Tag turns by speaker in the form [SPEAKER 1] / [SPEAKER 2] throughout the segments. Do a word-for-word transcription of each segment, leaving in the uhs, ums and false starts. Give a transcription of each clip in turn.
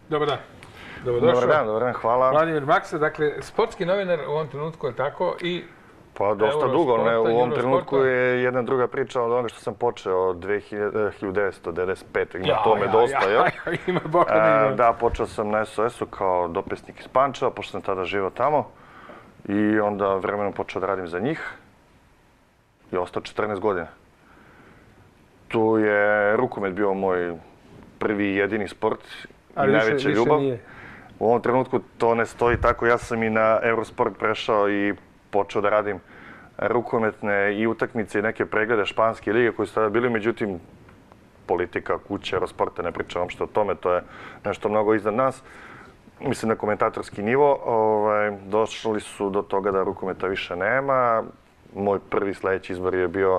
[SPEAKER 1] Dobar dan. Dobrodošao.
[SPEAKER 2] Dobar dan, dobar dan, hvala.
[SPEAKER 1] Vladimir Maksa, dakle, sportski novinar u ovom trenutku, je tako? I
[SPEAKER 2] pa dosta dugo, ne, u ovom trenutku je jedna druga priča od onoga što sam počeo od hiljadu devetsto devedeset pete. Ima tome dosta, jel?
[SPEAKER 1] Ima Boga da ima.
[SPEAKER 2] Da, počeo sam na S O S-u kao dopisnik iz Pančeva, pošto sam tada živao tamo. I onda vremenom počeo da radim za njih. I ostao četrnaest godina. Tu je rukomet bio moj prvi i jedini sport i najveća ljubav. U ovom trenutku to ne stoji tako. Ja sam i na Eurosport prešao i počeo da radim rukometne i utakmice i neke preglede španske lige koji su tada bili. Međutim, politika, kuće, Eurosporta, ne pričam uopšte o tome, to je nešto mnogo iznad nas. Mislim na komentatorski nivo. Došli su do toga da rukometa više nema. Moj prvi sledeći izbor je bio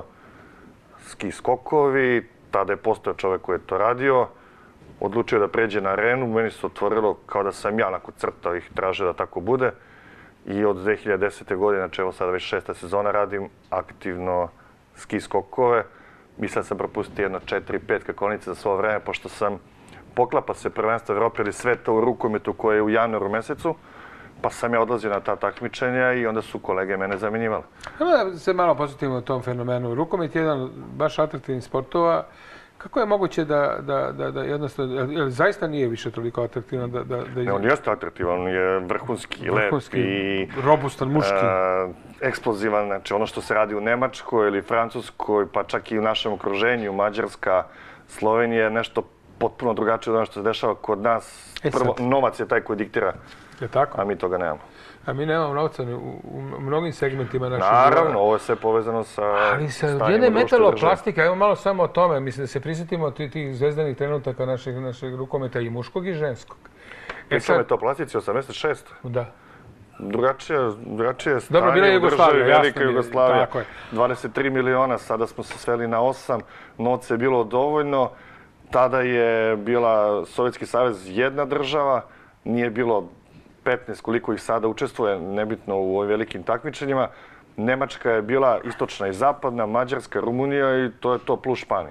[SPEAKER 2] ski skokovi. Tada je postao čovek koji je to radio. Odlučio da pređe na arenu. Meni se otvorilo kao da sam ja onako crtao ih, tražio da tako bude. I od dve hiljade desete. godine, znači evo sada već šesta sezona, radim aktivno ski skokove. Mislio sam propustiti jedno četiri pet skakonice za svo vreme, pošto sam poklapa se prvenstvo Evrope ili sveta u rukometu koje je u januaru mesecu, pa sam ja odlazio na ta takmičenja i onda su kolege mene zamenjivali.
[SPEAKER 1] Da se malo posjetimo o tom fenomenu. Rukomet je jedan baš atraktivnih sportova. Kako je moguće da, da, da, da jednostavno, jer zaista nije više toliko atraktivan da... da, da...
[SPEAKER 2] Ne, on jeste atraktivan, on je vrhunski, vrhunski lep i...
[SPEAKER 1] robustan, muški.
[SPEAKER 2] E, eksplozivan, znači ono što se radi u Nemačkoj ili Francuskoj, pa čak i u našem okruženju, Mađarska, Slovenija, je nešto potpuno drugačije od ono što se dešava kod nas.
[SPEAKER 1] E,
[SPEAKER 2] Prvo, novac je taj koji diktira,
[SPEAKER 1] je tako?
[SPEAKER 2] A mi toga nemamo.
[SPEAKER 1] A mi nemamo novca u, u mnogim segmentima našeg
[SPEAKER 2] života. Naravno, ovo je sve povezano sa
[SPEAKER 1] ali sa jedne metaloplastika, evo malo samo o tome, mislim da se prisjetimo tih zvezdanih trenutaka našeg, našeg rukometa i muškog i ženskog.
[SPEAKER 2] E sad... Metaloplastici osamdeset šeste.
[SPEAKER 1] Da.
[SPEAKER 2] Drugačije, drugačije stanje.
[SPEAKER 1] Dobro, bila je Jugoslavija, jasno.
[SPEAKER 2] Velika Jugoslavija, dvadeset tri miliona, sada smo se sveli na osam, novca je bilo dovoljno. Tada je bila Sovjetski savez jedna država, nije bilo petnaest koliko ih sada učestvuje, nebitno u ovim velikim takmičenjima. Nemačka je bila istočna i zapadna, Mađarska, Rumunija i to je to plus Španija.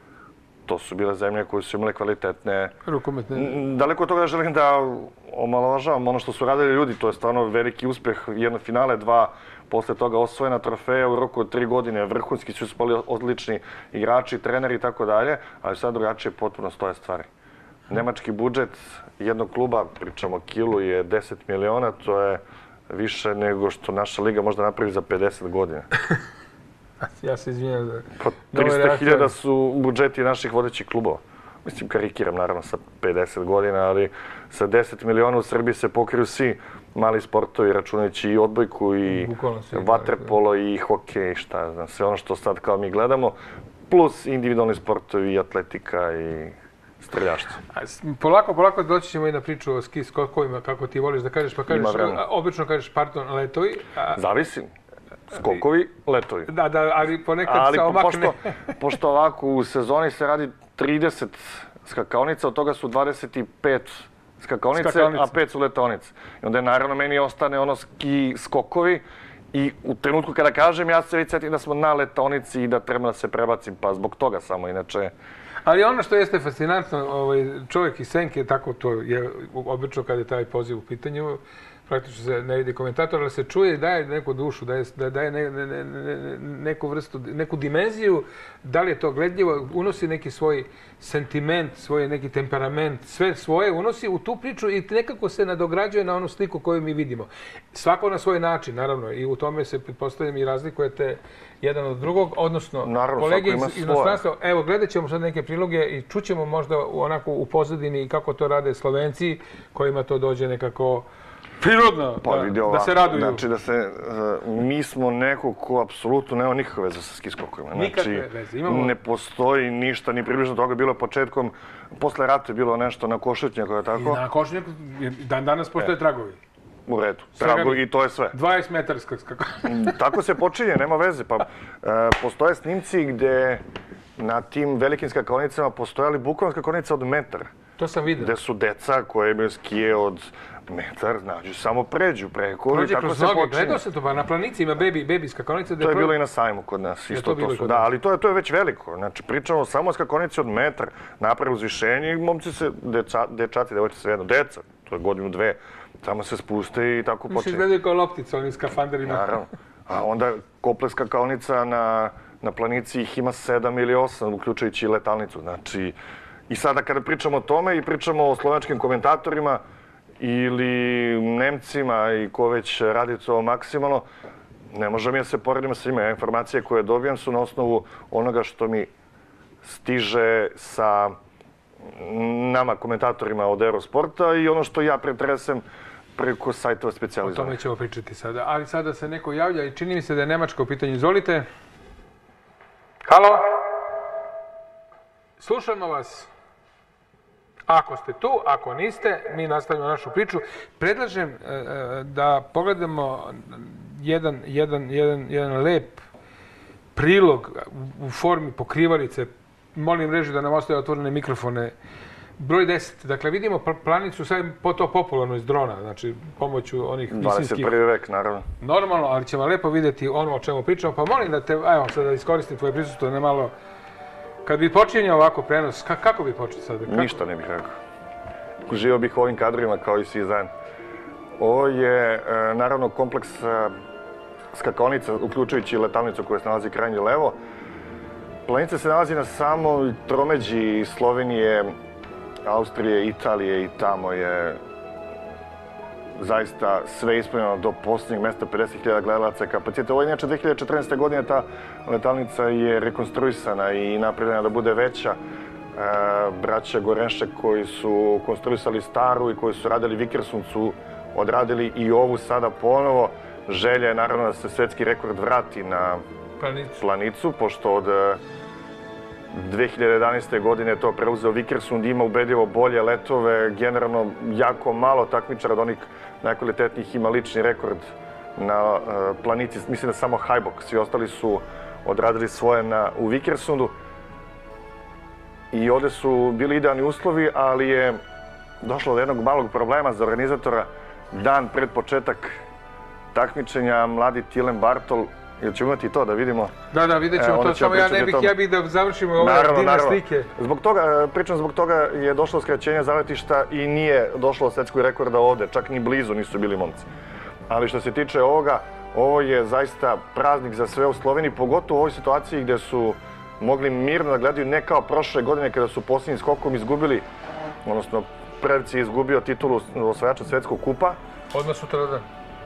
[SPEAKER 2] To su bile zemlje koje su imale kvalitetne...
[SPEAKER 1] rukometne.
[SPEAKER 2] Daleko od toga želim da omalovažavam ono što su radili ljudi, to je stvarno veliki uspeh. Jedno finale, dva, posle toga osvojena trofeja u roku od tri godine, vrhunski su spali odlični igrači, treneri i tako dalje, ali sad drugačije potpuno stoje stvari. Nemački budžet jednog kluba, pričamo o kilu, je deset miliona, to je više nego što naša liga možda napravi za pedeset godina.
[SPEAKER 1] Ja se izvinjam.
[SPEAKER 2] Pa trista hiljada su budžeti naših vodećih klubova. Mislim, karikiram naravno sa pedeset godina, ali sa deset miliona u Srbiji se pokriju svi mali sportovi, računajući i odbojku, i vaterpolo, i hokej, šta znam, sve ono što sad kao mi gledamo, plus individualni sportovi, i atletika, i streljaštvo.
[SPEAKER 1] Polako, polako doći ćemo i na priču o ski skokovima, kako ti voliš da kažeš, pa kažeš, obično kažeš, pardon, letovi.
[SPEAKER 2] Zavisi. Skokovi, letovi.
[SPEAKER 1] Da, da, ali ponekad se omakne.
[SPEAKER 2] Pošto ovako u sezoni se radi trideset skakaonica, od toga su dvadeset pet skakaonice, a pet su letaonice. I onda je naravno meni ostane ono ski skokovi i u trenutku kada kažem ja se već setim da smo na letaonici i da treba da se prebacim, pa zbog toga samo, inače...
[SPEAKER 1] Ali ono što jeste fascinantno, čovjek iz senke, tako to je obično kada je taj poziv u pitanju, praktično se ne vidi komentator, ali se čuje i daje neku dušu, daje neku vrstu, neku dimenziju, da li je to gledljivo, unosi neki svoj sentiment, svoj neki temperament, sve svoje unosi u tu priču i nekako se nadograđuje na onu sliku koju mi vidimo. Svako na svoj način, naravno, i u tome se, pretpostavljam, i razlikujete jedan od drugog, odnosno kolege iz inostranstva. Evo, gledat ćemo sad neke priloge i čućemo možda onako u pozadini kako to rade Slovenci, kojima to dođe nekako prirodno, da se raduju.
[SPEAKER 2] Znači da se, mi smo neko ko apsolutno nema nikakve veze sa ski skokovima.
[SPEAKER 1] Nikakve veze.
[SPEAKER 2] Ne postoji ništa, ni približno toga. Bilo početkom, posle rata je bilo nešto na Košutnjaku, je tako?
[SPEAKER 1] I na Košutnjaku, dan danas postoje tragovi.
[SPEAKER 2] U redu. Tragovi i to je sve.
[SPEAKER 1] dvadeset metarska skakaonica.
[SPEAKER 2] Tako se počinje, nema veze. Pa postoje snimci gde na tim velikim skakaonicama postojali bukvalno skakaonica od metar.
[SPEAKER 1] To sam vidio.
[SPEAKER 2] Gde su deca koje imaju skije od metar, znači samo pređu preko
[SPEAKER 1] Prođe
[SPEAKER 2] i tako
[SPEAKER 1] kroz
[SPEAKER 2] se
[SPEAKER 1] noge,
[SPEAKER 2] počinje.
[SPEAKER 1] gledao se to, pa na planici ima bebi, bebi skakonice.
[SPEAKER 2] To je bilo i na sajmu kod nas, isto
[SPEAKER 1] bilo
[SPEAKER 2] to
[SPEAKER 1] i
[SPEAKER 2] su.
[SPEAKER 1] kod
[SPEAKER 2] Da,
[SPEAKER 1] nas.
[SPEAKER 2] ali to je, to je već veliko. Znači, pričamo samo o skakonici od metar, naprave uzvišenje i momci se, deca, dečaci, devojčice sve jedno, deca, to je godinu, dve, samo se spuste i tako
[SPEAKER 1] Mislim,
[SPEAKER 2] počinje.
[SPEAKER 1] izgledaju kao loptica, oni skafanderima.
[SPEAKER 2] Naravno. A onda kompleks skakaonica na, na planici ih ima sedam ili osam, uključujući i letalnicu. Znači, i sada kada pričamo o tome i pričamo o slovenačkim komentatorima ili Nemcima i ko već radi to maksimalno, ne možemo ja se poredimo sa njima. Informacije koje dobijam su na osnovu onoga što mi stiže sa nama komentatorima od Eurosporta i ono što ja pretresem preko sajtova
[SPEAKER 1] O
[SPEAKER 2] specijalizovanih.
[SPEAKER 1] tome ćemo pričati sada. Ali sada se neko javlja i čini mi se da je Nemačka u pitanju. Izvolite. Halo? Slušamo vas. Ako ste tu, ako niste, mi nastavljamo našu priču. Predlažem e, da pogledamo jedan, jedan, jedan, jedan lep prilog u, u formi pokrivalice. Molim režiju da nam ostaje otvorene mikrofone. Broj deset. Dakle, vidimo planicu sad po to popularno iz drona, znači pomoću onih
[SPEAKER 2] dvadeset
[SPEAKER 1] visinskih...
[SPEAKER 2] prvi vek, naravno.
[SPEAKER 1] Normalno, ali ćemo lepo vidjeti ono o čemu pričamo. Pa molim da te, evo, sad da iskoristim tvoje prisustvo na malo... Kad bi počinjao ovako prenos, ka, kako bi počeo sad? Kako?
[SPEAKER 2] Ništa ne bih rekao. Uživao bih u ovim kadrovima kao i svi zajedno. Ovo je, e, naravno, kompleks e, skakaonica, uključujući letalnicu koja se nalazi krajnje levo. Planica se nalazi na samoj tromeđi Slovenije, Austrije, Italije i tamo je zaista sve ispunjeno do posljednjeg mesta, pedeset hiljada gledalaca kapaciteta. Ovo je inače dve hiljade četrnaeste. godine ta letalnica je rekonstruisana i napravljena da bude veća. E, braća Gorenšek koji su konstruisali staru i koji su radili Vikersund su odradili i ovu sada ponovo. Želja je naravno da se svetski rekord vrati na
[SPEAKER 1] Planicu.
[SPEAKER 2] planicu, pošto od dve hiljade jedanaeste. godine to preuzeo Vikersund, ima ubedljivo bolje letove, generalno jako malo takmičara od onih najkvalitetnijih ima lični rekord na uh, planici, mislim da samo Hajbok, svi ostali su odradili svoje na, u Vikersundu. I ovde su bili idealni uslovi, ali je došlo do jednog malog problema za organizatora. Dan pred početak takmičenja mladi Tilen Bartol, ili ćemo imati to da vidimo?
[SPEAKER 1] Da, da, vidjet ćemo
[SPEAKER 2] e,
[SPEAKER 1] to, samo ja ne bih, ja bih da završimo ove divne slike.
[SPEAKER 2] Zbog toga, pričam zbog toga je došlo do skraćenja zaletišta i nije došlo do svetskog rekorda ovde, čak ni blizu nisu bili momci. Ali što se tiče ovoga, ovo je zaista praznik za sve u Sloveniji, pogotovo u ovoj situaciji gde su mogli mirno da gledaju, ne kao prošle godine kada su posljednjim skokom izgubili, odnosno Prevci je izgubio titulu osvajača svetskog kupa.
[SPEAKER 1] Odmah sutradan.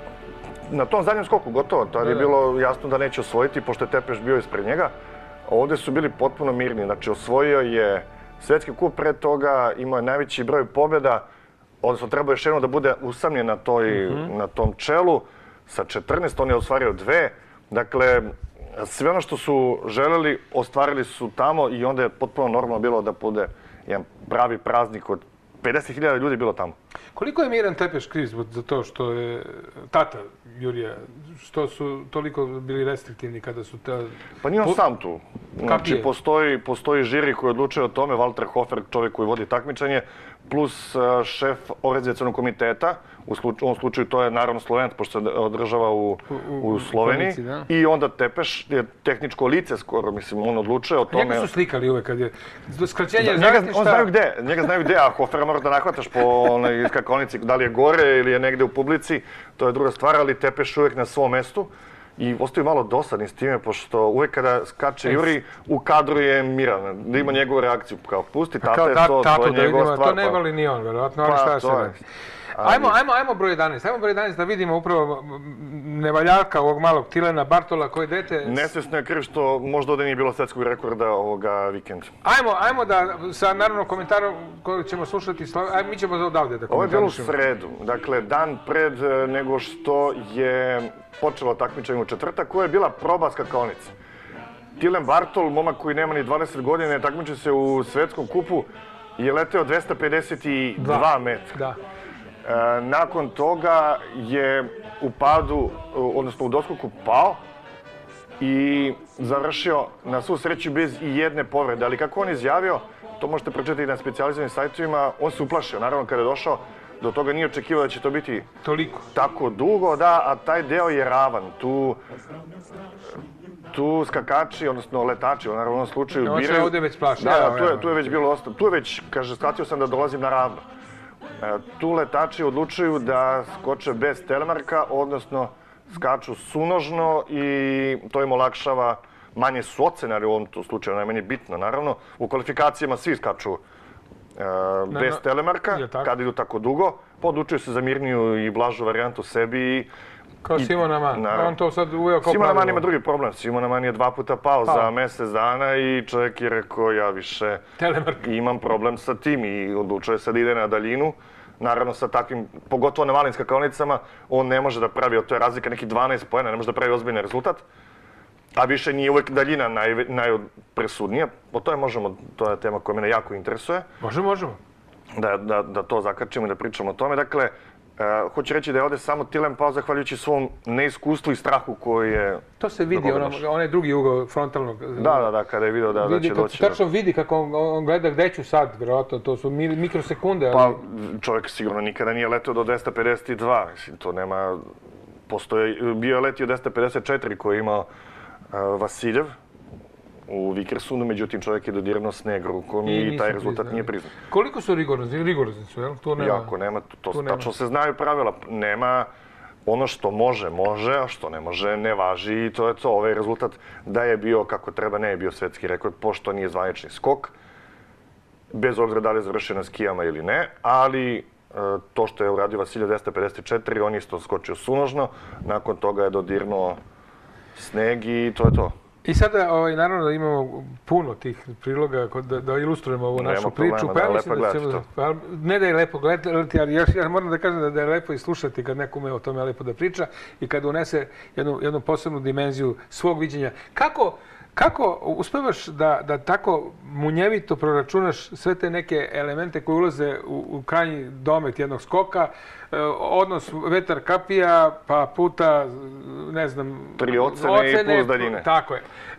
[SPEAKER 2] Na tom zadnjem skoku gotovo, tada je bilo jasno da neće osvojiti, pošto je Tepeš bio ispred njega. Ovde su bili potpuno mirni, znači osvojio je svetski kup, pre toga imao je najveći broj pobjeda, odnosno trebao još jedno da bude usamljen na, toj, mm-hmm. na tom čelu, sa četrnaest, on je ostvario dve. Dakle, sve ono što su želeli, ostvarili su tamo i onda je potpuno normalno bilo da bude jedan pravi praznik od pedeset hiljada ljudi bilo tamo.
[SPEAKER 1] Koliko je Miran Tepeš kriv za to što je tata Jurija, što su toliko bili restriktivni kada su te...
[SPEAKER 2] Pa nije on po... sam tu. Znači, postoji, postoji žiri koji odlučuje o tome, Walter Hofer, čovjek koji vodi takmičenje, plus uh, šef organizacionog komiteta, u, sluč, u ovom slučaju to je naravno Slovenac, pošto se održava u, u, u Sloveniji, komici, da. I onda Tepeš je tehničko lice skoro, mislim, on odlučuje o tome...
[SPEAKER 1] Njega su slikali uvek kad je skraćenje
[SPEAKER 2] da, njega, on znaju gde, njega znaju gde, a Hofera moraš da nahvataš po onoj skakonici, da li je gore ili je negde u publici, to je druga stvar, ali Tepeš uvek na svom mestu. I ostaju malo dosadni s time, pošto uvek kada skače Juri, u kadru je Miran, da ima njegovu reakciju, kao pusti, tata je to, to je njegova stvar.
[SPEAKER 1] To ne voli ni on, verovatno, ali šta se ne. Ajmo, ajmo, ajmo broj jedanaest, ajmo broj jedanaest da vidimo upravo nevaljalka ovog malog Tilena Bartola koji dete...
[SPEAKER 2] Nesvjesno je kriv što možda ovdje nije bilo svetskog rekorda ovoga vikenda.
[SPEAKER 1] Ajmo, ajmo da sa naravno komentarom koji ćemo slušati, ajmo, mi ćemo odavde da komentarišemo.
[SPEAKER 2] Ovo je bilo u sredu, dakle dan pred nego što je počelo takmičenje u četvrtak, koja je bila proba skakaonice. Tilen Bartol, momak koji nema ni dvadeset godina, takmiči se u svetskom kupu, je leteo dvesta pedeset dva metra.
[SPEAKER 1] Da.
[SPEAKER 2] E, nakon toga je u padu, odnosno u doskoku pao i završio na svu sreću bez i jedne povrede. Ali kako on izjavio, to možete pročitati na specijalizovanim sajtovima, on se uplašio. Naravno, kada je došao, do toga nije očekivao da će to biti
[SPEAKER 1] toliko
[SPEAKER 2] tako dugo, da, a taj deo je ravan. Tu, tu skakači, odnosno letači, naravno u ovom slučaju
[SPEAKER 1] biraju...
[SPEAKER 2] biraju...
[SPEAKER 1] ovdje već plaši.
[SPEAKER 2] Da, da, tu je, tu je već bilo osta... Tu je već, kaže, shvatio sam da dolazim na ravno. E, tu letači odlučuju da skoče bez telemarka, odnosno skaču sunožno i to im olakšava, manje su ocene, ali u ovom slučaju najmanje bitno, naravno. U kvalifikacijama svi skaču e, bez telemarka, kada idu tako dugo, pa odlučuju se za mirniju i blažu varijantu sebi i...
[SPEAKER 1] Kao Simon Aman, on to sad uveo kao pravilo.
[SPEAKER 2] Simon Aman ima drugi problem, Simon Aman je dva puta pao za mesec dana i čovjek je rekao ja više imam problem sa tim i odlučuje se da ide na daljinu. Naravno sa takvim, pogotovo na malim skakaonicama, on ne može da pravi, to je razlika nekih dvanaest poena, ne može da pravi ozbiljni rezultat. A više nije uvek daljina najpresudnija. O tome možemo, to je tema koja mene jako interesuje.
[SPEAKER 1] Možemo, možemo.
[SPEAKER 2] Da to zakačimo i da pričamo o tome. Dakle, hoću reći da je ovdje samo Tilen pao zahvaljujući svom neiskustvu i strahu koji je...
[SPEAKER 1] To se vidi, onaj drugi ugao frontalnog...
[SPEAKER 2] Da, da, da, kada je vidio da će doći...
[SPEAKER 1] Tačno vidi kako on gleda gde ću sad, vjerojatno, to su mikrosekunde.
[SPEAKER 2] Pa čovjek sigurno nikada nije letio do dvesta pedeset dva, mislim, to nema... Postoje, bio je letio dvesta pedeset četiri koji je imao Vasiljev u Vikersundu, međutim čovjek je dodirnuo sneg rukom i taj rezultat nije priznat.
[SPEAKER 1] Koliko su rigorozni? Rigorozni su, jel?
[SPEAKER 2] Jako, nema, to tačno se znaju pravila. Nema ono što može, može, a što ne može, ne važi i to je to. Ovaj rezultat da je bio kako treba, ne je bio svetski rekord, pošto nije zvanični skok, bez obzira da li je završio na skijama ili ne, ali to što je uradio Vasiljev dvesta pedeset četiri, on isto skočio sunožno, nakon toga je dodirnuo sneg i to je to.
[SPEAKER 1] I sada, naravno da imamo puno tih priloga da ilustrujemo ovu našu priču.
[SPEAKER 2] Nema problema, da je lepo gledati to.
[SPEAKER 1] Ne da je lepo gledati, ali ja moram da kažem da je lepo i slušati kad neko ume o tome lepo da priča i kad unese jednu posebnu dimenziju svog viđenja. Kako Kako uspevaš da tako munjevito proračunaš sve te neke elemente koji ulaze u krajnji domet jednog skoka, odnos vetar kapija, pa puta, ne znam...
[SPEAKER 2] Tri ocene i plus daljine.
[SPEAKER 1] Tako je.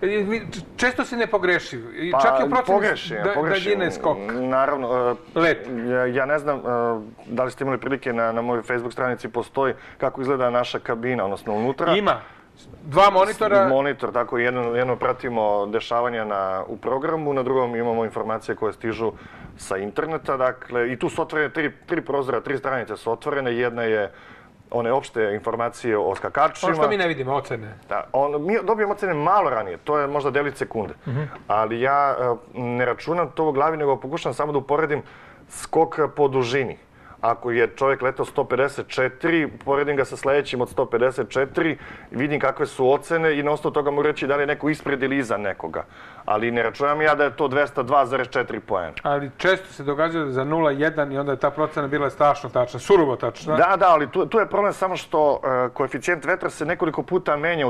[SPEAKER 1] Često si nepogrešiv. Čak i u procenu daljine skok.
[SPEAKER 2] Naravno. Let. Ja ne znam da li ste imali prilike na mojoj Facebook stranici postoji kako izgleda naša kabina, odnosno unutra.
[SPEAKER 1] Ima. Dva monitora?
[SPEAKER 2] Monitor, tako. Jedno pratimo dešavanja u programu, na drugom imamo informacije koje stižu sa interneta. Dakle, i tu su otvorene tri prozora, tri stranice su otvorene. Jedna je one opšte informacije o skakačima.
[SPEAKER 1] Ono što mi ne vidimo, ocene.
[SPEAKER 2] Da, mi dobijemo ocene malo ranije, to je možda delić sekunde. Ali ja ne računam to u glavi, nego pokušam samo da uporedim skok po dužini. Ako je čovjek letao sto pedeset četiri, poredim ga sa sledećim od sto pedeset četiri, vidim kakve su ocene i na osnovu toga mogu reći da li je neko ispred ili iza nekoga. Ali ne računam ja da je to dvesta dva zarez četiri poena.
[SPEAKER 1] Ali često se događa za nula jedan i onda je ta procena bila strašno tačna, surovo tačna.
[SPEAKER 2] Da, da, ali tu je problem samo što koeficijent vetra se nekoliko puta menja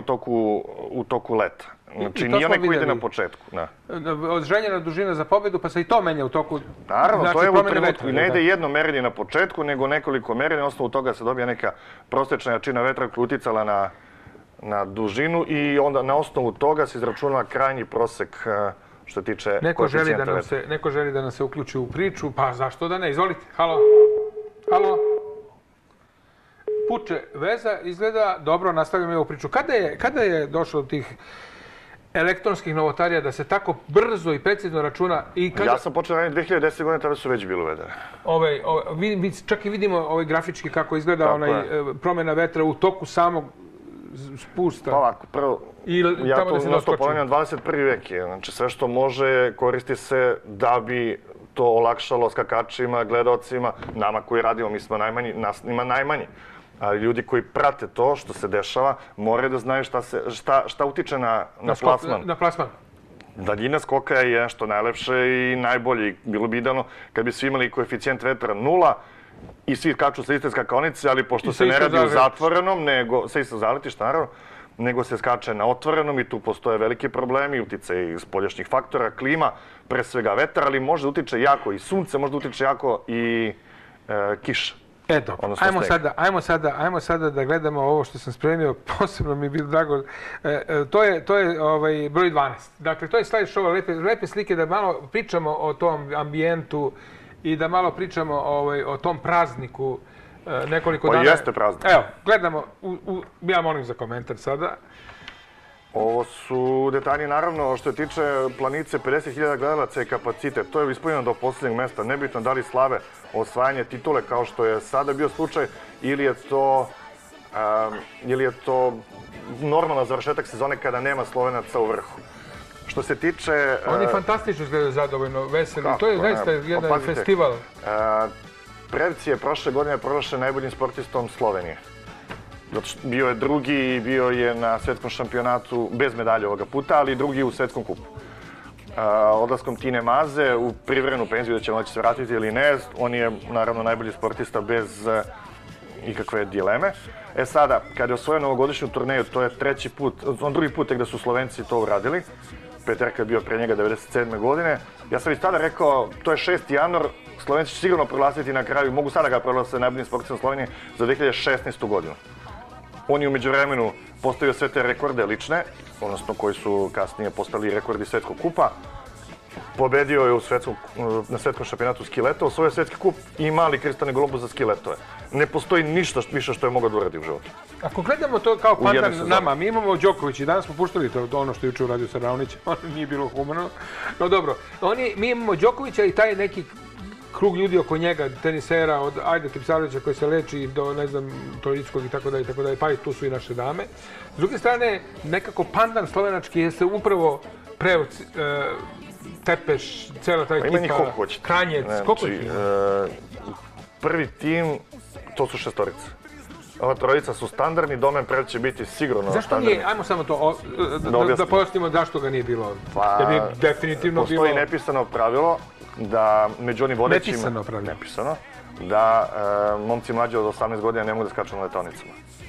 [SPEAKER 2] u toku leta. Znači, nije onaj koji ide na početku.
[SPEAKER 1] Odželjena dužina za pobedu, pa se i to menja u toku...
[SPEAKER 2] Naravno, to je u trenutku. Ne ide jedno merenje na početku, nego nekoliko merenja. Na osnovu toga se dobija neka prosječna jačina vetra koja je uticala na dužinu i onda na osnovu toga se izračunava krajnji prosek što tiče koeficijenta vetra.
[SPEAKER 1] Neko želi da nam se uključi u priču, pa zašto da ne? Izvolite. Halo. Halo. Puče veza, izgleda dobro, nastavljamo ovu priču. Kada je došlo do tih elektronskih novotarija da se tako brzo i precizno računa?
[SPEAKER 2] Ja sam počeo raditi dve hiljade desete. godine, tada su već bile uvedene.
[SPEAKER 1] Čak i vidimo grafički kako izgleda promjena vetra u toku samog spusta.
[SPEAKER 2] Pa ovako, prvo, ja to nasto ponavljam, dvadeset prvi vek je. Znači, sve što može koristi se da bi to olakšalo skakačima, gledalcima, nama koji radimo, mi smo najmanji, nas ima najmanji. Ali ljudi koji prate to što se dešava moraju da znaju šta utiče na plasman.
[SPEAKER 1] Na plasman.
[SPEAKER 2] Daljina skoka je nešto najlepše i najbolje. Bilo bi idealno kad bi svi imali koeficijent vetra nula i svi skaču sa iste skakaonice, ali pošto se ne radi u zatvorenom, nego se isto zaletišta, naravno, nego se skače na otvorenom i tu postoje veliki problemi, utice iz spoljašnjih faktora, klima, pre svega vetar, ali može da utiče jako i sunce, može da utiče jako i kiša.
[SPEAKER 1] E, dobro. Ajmo sada, ajmo, sada, ajmo sada da gledamo ovo što sam spremio. Posebno mi je bilo drago. E, e, to je, to je ovaj, broj dvanaest. Dakle, to je slide show, lepe, lepe slike da malo pričamo o tom ambijentu i da malo pričamo ovaj, o tom prazniku e, nekoliko
[SPEAKER 2] pa
[SPEAKER 1] dana.
[SPEAKER 2] Pa jeste praznik.
[SPEAKER 1] Evo, gledamo. U, u, ja molim za komentar sada.
[SPEAKER 2] Ovo su detalji, naravno, što se tiče Planice, pedeset hiljada gledalaca je kapacitet. To je ispunjeno do posljednjeg mesta. Nebitno da li slave osvajanje titule kao što je sada bio slučaj ili je to, um, ili je to normalan završetak sezone kada nema Slovenaca u vrhu. Što se tiče...
[SPEAKER 1] Oni uh, fantastično izgledaju zadovoljno, veseli. To je zaista jedan pazite, festival. Uh,
[SPEAKER 2] Prevci je prošle godine proglašen najboljim sportistom Slovenije. Bio je drugi, bio je na svjetskom šampionatu bez medalje ovoga puta, ali drugi u svjetskom kupu. Uh, odlaskom Tine Maze u privremenu penziju, da će moći se vratiti ili ne, on je naravno najbolji sportista bez uh, ikakve dileme. E sada, kada je osvojio novogodišnju turneju, to je treći put, on drugi put tek da su Slovenci to uradili. Peterka je bio pre njega devedeset sedme godine. Ja sam i tada rekao, to je šesti januar, Slovenci će sigurno proglasiti na kraju, mogu sada ga proglasiti najboljim sportistom Slovenije za dve hiljade šesnaestu godinu. On je u međuvremenu postavio sve te rekorde lične, odnosno koji su kasnije postali rekordi svetskog kupa. Pobedio je u svetskom, na svetskom šampionatu skileta, osvojio svetski kup i mali kristalni globus za skiletove. Ne postoji ništa više što je mogao da uradi u životu.
[SPEAKER 1] Ako gledamo to kao pandan nama, mi imamo Đoković i danas smo puštali to, to ono što je juče uradio sa Raonićem, nije bilo humano. No dobro, oni, mi imamo Đokovića i taj neki krug ljudi oko njega, tenisera, od Ajde Tipsarevića koji se leči do, ne znam, Torickog i tako dalje, i tako dalje, pa i tu su i naše dame. S druge strane, nekako pandan slovenački je se upravo preo e, Tepeš, cela ta ekipa, Kranjec, koliko ih ima?
[SPEAKER 2] Prvi tim, to su šestorica. Ova trojica su standardni, Domen Prevc će biti sigurno
[SPEAKER 1] zašto
[SPEAKER 2] standardni.
[SPEAKER 1] Nije, ajmo samo to, o, da, da, da pojasnimo zašto ga nije bilo.
[SPEAKER 2] Pa,
[SPEAKER 1] jer je definitivno
[SPEAKER 2] postoji
[SPEAKER 1] bilo...
[SPEAKER 2] nepisano pravilo da među onim vodećima...
[SPEAKER 1] Nepisano pravilo.
[SPEAKER 2] Nepisano. Da e, momci mlađi od osamnaest godina ne mogu da skaču na letonicama.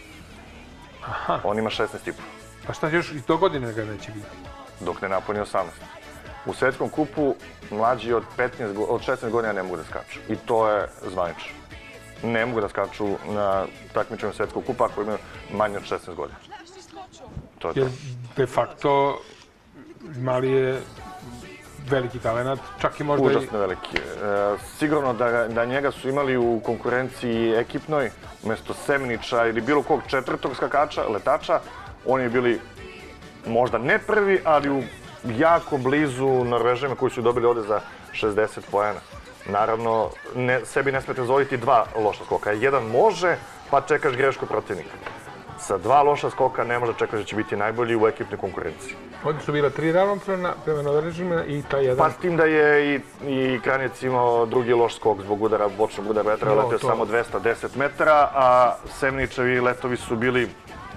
[SPEAKER 1] Aha.
[SPEAKER 2] On ima šesnaest i po.
[SPEAKER 1] Pa šta još i do godine ga neće biti?
[SPEAKER 2] Dok ne napuni osamnaest. U svetskom kupu mlađi od, petnaest, od šesnaest godina ne mogu da skaču. I to je zvanično. Ne mogu da skaču na takmičenju svetskog kupa ako imaju manje od šesnaest godina. To je to.
[SPEAKER 1] Jer de facto Mali je veliki talent, čak i možda
[SPEAKER 2] užasno i... veliki. E, sigurno da, da njega su imali u konkurenciji ekipnoj, umjesto Semnića ili bilo kog četvrtog skakača, letača, oni je bili možda ne prvi, ali u jako blizu Norvežima koji su dobili ovde za šezdeset poena. Naravno, ne, sebi ne smete dozvoliti dva loša skoka. Jedan može, pa čekaš grešku protivnika. Sa dva loša skoka ne može čekati da će biti najbolji u ekipnoj konkurenciji.
[SPEAKER 1] Ovdje su bila tri ravnopravna prema Norvežima i taj jedan...
[SPEAKER 2] Pa s tim da je i, i Kranjec imao drugi loš skok zbog udara, bočnog udara vetra, no, letio to... samo dvesta deset metara, a Semnićevi letovi su bili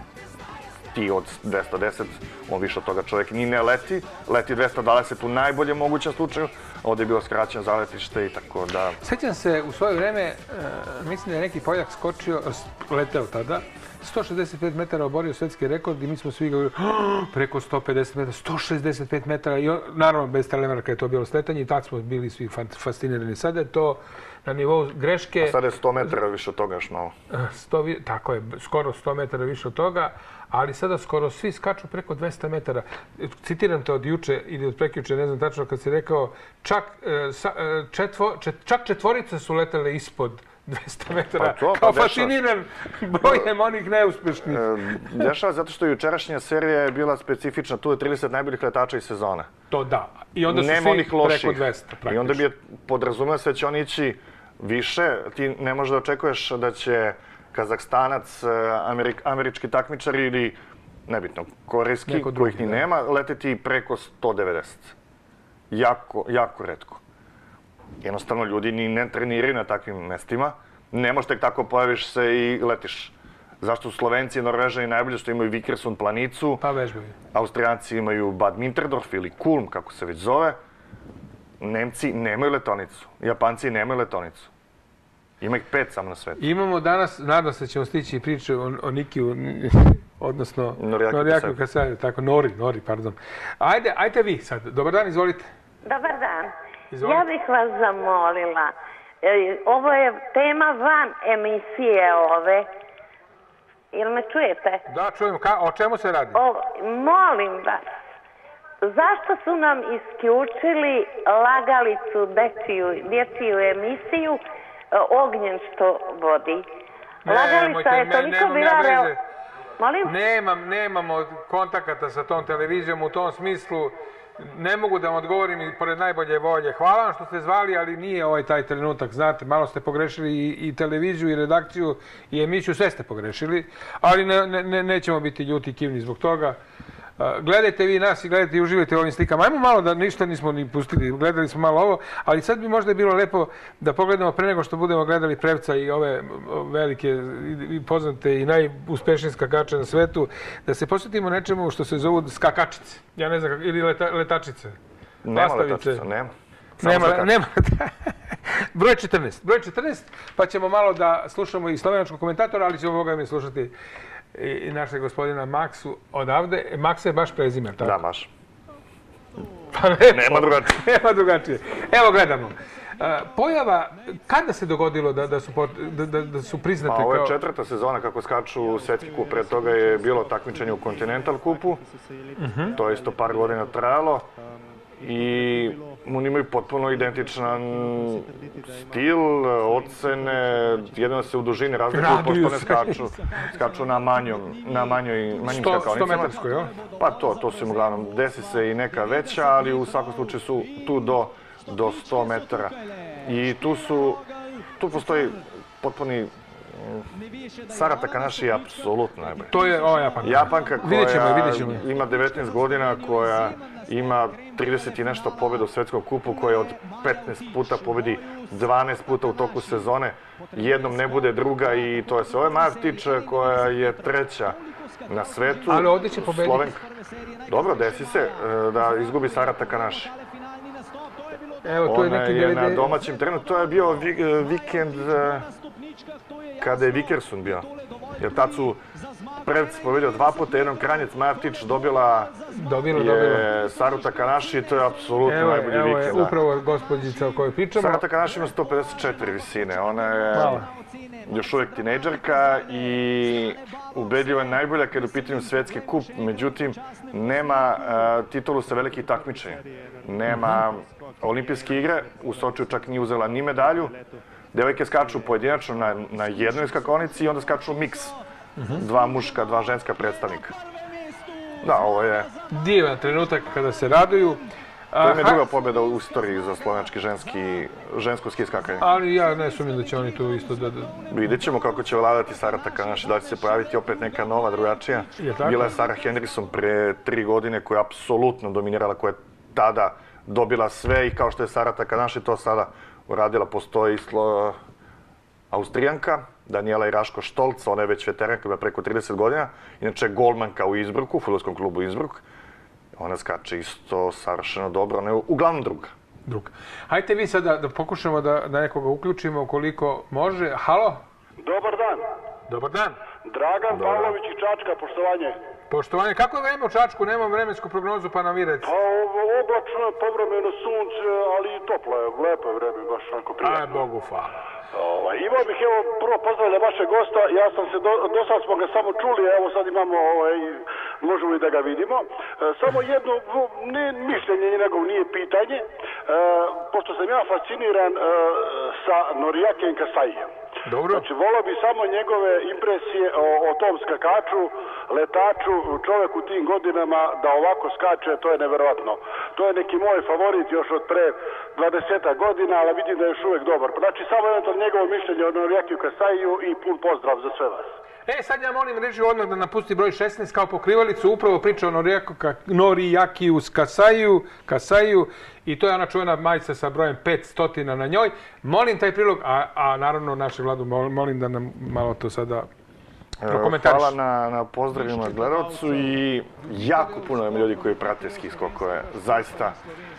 [SPEAKER 2] ti od dvesta deset, on više od toga čovjek ni ne leti, leti dvesta dvadeset u najboljem mogućem slučaju, ovdje je bilo skraćeno zaletište i tako da...
[SPEAKER 1] Sjećam se, u svoje vreme, mislim da je neki Poljak skočio, leteo tada, sto šezdeset pet metara oborio svetski rekord i mi smo svi govorili preko sto pedeset metara, sto šezdeset pet metara i naravno bez telemarka je to bilo sletanje i tako smo bili svi fascinirani. Sada je to na nivou greške...
[SPEAKER 2] A sada je sto metara više od toga još malo.
[SPEAKER 1] sto, tako je, skoro sto metara više od toga, ali sada skoro svi skaču preko dvesta metara. Citiram te od juče ili od prekjuče, ne znam tačno, kad si rekao, čak, četvo, čet, čak četvorice su letele ispod dvesta metara,
[SPEAKER 2] pa to, pa
[SPEAKER 1] kao fasciniran brojem onih neuspešnih.
[SPEAKER 2] E, dešava zato što jučerašnja serija je bila specifična, tu je trideset najboljih letača iz sezone.
[SPEAKER 1] To da, i onda su
[SPEAKER 2] nema
[SPEAKER 1] svi preko dvesta praktično.
[SPEAKER 2] I onda bi je podrazumio se da će oni ići više, ti ne možeš da očekuješ da će Kazahstanac, Amerik, američki takmičari ili, nebitno, korejski, kojih ni da. nema, leteti preko sto devedeset. Jako, jako retko. Jednostavno, ljudi ni ne treniraju na takvim mestima. Ne možeš tek tako pojaviš se i letiš. Zašto su Slovenci i Norvežani najbolje što imaju Vikersund planicu,
[SPEAKER 1] pa vežbaju.
[SPEAKER 2] Austrijanci imaju Bad Minterdorf ili Kulm, kako se već zove. Nemci nemaju letonicu, Japanci nemaju letonicu. Ima ih pet samo na svetu.
[SPEAKER 1] Imamo danas, nadam se ćemo stići priče o, o Nikiju, odnosno
[SPEAKER 2] Norjaku
[SPEAKER 1] Kasaju, tako, Nori, Nori, pardon. Ajde, ajde vi sad. Dobar dan, izvolite.
[SPEAKER 3] Dobar dan.
[SPEAKER 1] Izvolite.
[SPEAKER 3] Ja bih vas zamolila, Ovo je tema van emisije ove. Jel me čujete?
[SPEAKER 1] Da, čujem. O čemu se radi?
[SPEAKER 3] Molim vas, zašto su nam isključili lagalicu dječju emisiju Ognjen što vodi? Lagalica je toliko bila...
[SPEAKER 1] Nemam, nemamo kontakata sa tom televizijom u tom smislu. Ne mogu da vam odgovorim i pored najbolje volje. Hvala vam što ste zvali, ali nije ovaj taj trenutak. Znate, malo ste pogrešili i televiziju, i redakciju, i emisiju, sve ste pogrešili. Ali nećemo biti ljuti i kivni zbog toga. Gledajte vi nas i gledajte i uživajte u ovim slikama. Ajmo malo da ništa nismo ni pustili, gledali smo malo ovo, ali sad bi možda bilo lepo da pogledamo pre nego što budemo gledali Prevca i ove velike i poznate i najuspešnije skakače na svetu, da se posvetimo nečemu što se zovu skakačice. Ja ne znam, ili letačice.
[SPEAKER 2] Nema letačica, nema.
[SPEAKER 1] Nema. Broj četrnaest. Broj četrnaest, pa ćemo malo da slušamo i slovenačkog komentatora, ali ćemo Boga mi slušati i našeg gospodina Maksu odavde. Maksa je baš prezime, tako?
[SPEAKER 2] Da, baš.
[SPEAKER 1] Nema drugačije. Nema drugačije. Evo gledamo. Pojava, kada se dogodilo da su priznate kao...
[SPEAKER 2] Pa ovo je četvrta sezona kako skaču svetski kup. Pre toga je bilo takmičenje u Continental kupu. To je isto par godina trajalo. I oni imaju potpuno identičan stil, ocene, jedino se u dužini razlikuju, pošto ne skaču, skaču na manjim skakaonicama.
[SPEAKER 1] sto metarskoj, jo?
[SPEAKER 2] Pa to, to su im uglavnom, desi se i neka veća, ali u svakom slučaju su tu do sto metara. I tu su, tu postoji potpuni... Sara Takanashi je apsolutno najbolja.
[SPEAKER 1] To je ova Japanka.
[SPEAKER 2] Japanka koja ima devetnaest godina, koja ima trideset i nešto pobjeda u svetskom kupu, koja od petnaest puta pobjedi dvanaest puta u toku sezone, jednom ne bude druga i to je sve. Ovo je Martić koja je treća na svetu.
[SPEAKER 1] Ali ovdje će pobediti.
[SPEAKER 2] Dobro, desi se da izgubi Sara Takanashi.
[SPEAKER 1] Ona
[SPEAKER 2] je na domaćem terenu, to je bio vikend kada je Vikersun bio. Jer tad su Prevc povedio dva puta, jednom Kranjec Martić dobila je Saru Takanashi i to je apsolutno najbolji vikend.
[SPEAKER 1] Evo je upravo gospođica o kojoj pričamo.
[SPEAKER 2] Sara Takanashi ima sto pedeset četiri visine, ona je još uvijek tinejdžerka i ubedljivo je najbolja kada je u pitanju svetski kup, međutim nema titulu sa velikih takmičenja. Nema olimpijske igre, u Sočiju čak nije uzela ni medalju. Devojke skaču pojedinačno na jednoj skakonici i onda skaču miks. Dva muška, dva ženska predstavnika. Da, ovo je...
[SPEAKER 1] Divan trenutak kada se raduju.
[SPEAKER 2] To je druga pobjeda u istoriji za slovenački žensko ski skakanje.
[SPEAKER 1] Ali ja ne sumnjam da će oni tu isto da...
[SPEAKER 2] Vidjet ćemo kako će vladati Sara Takanashi, da će se pojaviti opet neka nova, drugačija. Bila je Sara Henriksson pre tri godine koja je apsolutno dominirala, koja je tada dobila sve i kao što je Sara Takanashi to sada uradila. Postoji Austrijanka, Daniela Iraško-Štolc, ona je već veteranka, ima preko trideset godina, inače golmanka u Innsbrucku, u fudbalskom klubu Innsbruck. Ona skače isto savršeno dobro, ona je uglavnom druga.
[SPEAKER 1] Druga. Hajde vi sad da pokušamo da nekoga uključimo ukoliko može. Halo?
[SPEAKER 4] Dobar dan.
[SPEAKER 1] Dobar dan.
[SPEAKER 4] Dragan Pavlović i Čačka, poštovanje.
[SPEAKER 1] Poštovanje. Kako je vreme u Čačku? Nemam vremensku prognozu, pa nam vi reci.
[SPEAKER 4] Pa oblačno je, povremeno sunce, ali i toplo je, lepo je vreme, baš onako prijatno.
[SPEAKER 1] Aj, Bogu hvala.
[SPEAKER 4] Imao bih, evo, prvo pozdravljam vašeg gosta, ja sam se, do sad smo ga samo čuli, evo sad imamo, možemo i da ga vidimo. Samo jedno, ne mišljenje njegov, nije pitanje, pošto sam ja fasciniran sa Norijakijem Kasaijem.
[SPEAKER 1] Dobro.
[SPEAKER 4] Znači, volio bi samo njegove impresije o tom skakaču, letaču, čovjek u tim godinama da ovako skače, to je neverovatno. To je neki moj favorit još od pre dvadeset godina, ali vidim da je još uvijek dobar. Znači, samo eventualno njegovo mišljenje o Norijakiju Kasaiju i pun pozdrav za sve vas.
[SPEAKER 1] E, sad ja molim režiju odmah da napusti broj šesnaest kao pokrivalicu, upravo priča o Norijakiju Kasaiju i to je ona čuvena majica sa brojem petsto na njoj. Molim taj prilog, a naravno našu Vladu molim da nam malo to sada prokomentariš.
[SPEAKER 2] Hvala na pozdravima gledalcu i jako puno je ljudi koji prate ski skokove, zaista.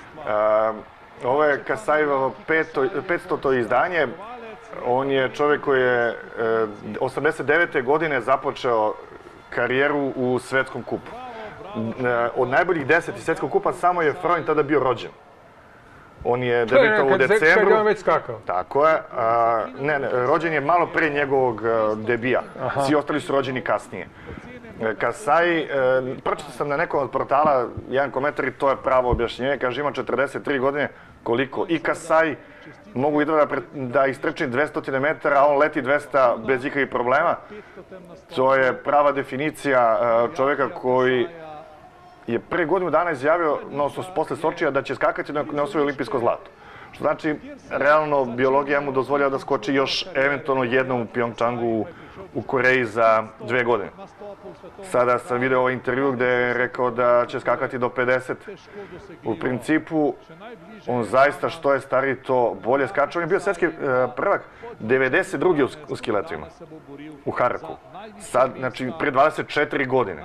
[SPEAKER 2] Ovo je Kasaijevo petsto izdanje. On je čovjek koji je osamdeset devete godine započeo karijeru u svetskom kupu. Od najboljih deset iz svetskog kupa samo je Freund tada bio rođen. On je debitao u decembru.
[SPEAKER 1] Kad je on već skakao.
[SPEAKER 2] Tako je. A, ne, ne, rođen je malo pre njegovog a, debija. Aha. Svi ostali su rođeni kasnije. Kasai, e, pročitao sam na nekom od portala jedan komentar i to je pravo objašnjenje. Kaže, ima četrdeset tri godine, koliko i Kasai mogu da, da istrči dvesta metara, a on leti dvesta bez ikakvih problema. To je prava definicija e, čovjeka koji je pre godinu dana izjavio, no, posle Sočija, da će skakati dok ne osvoji olimpijsko zlato. Što znači, realno, biologija mu dozvoljava da skoči još eventualno jednom u Pjongčangu u Koreji za dve godine. Sada sam video ovaj intervju gde je rekao da će skakati do pedeset. U principu, on zaista što je stariji, to bolje skače. On je bio svetski prvak devedeset druge u skiletovima, u Haraku. Sad, znači, pre dvadeset četiri godine.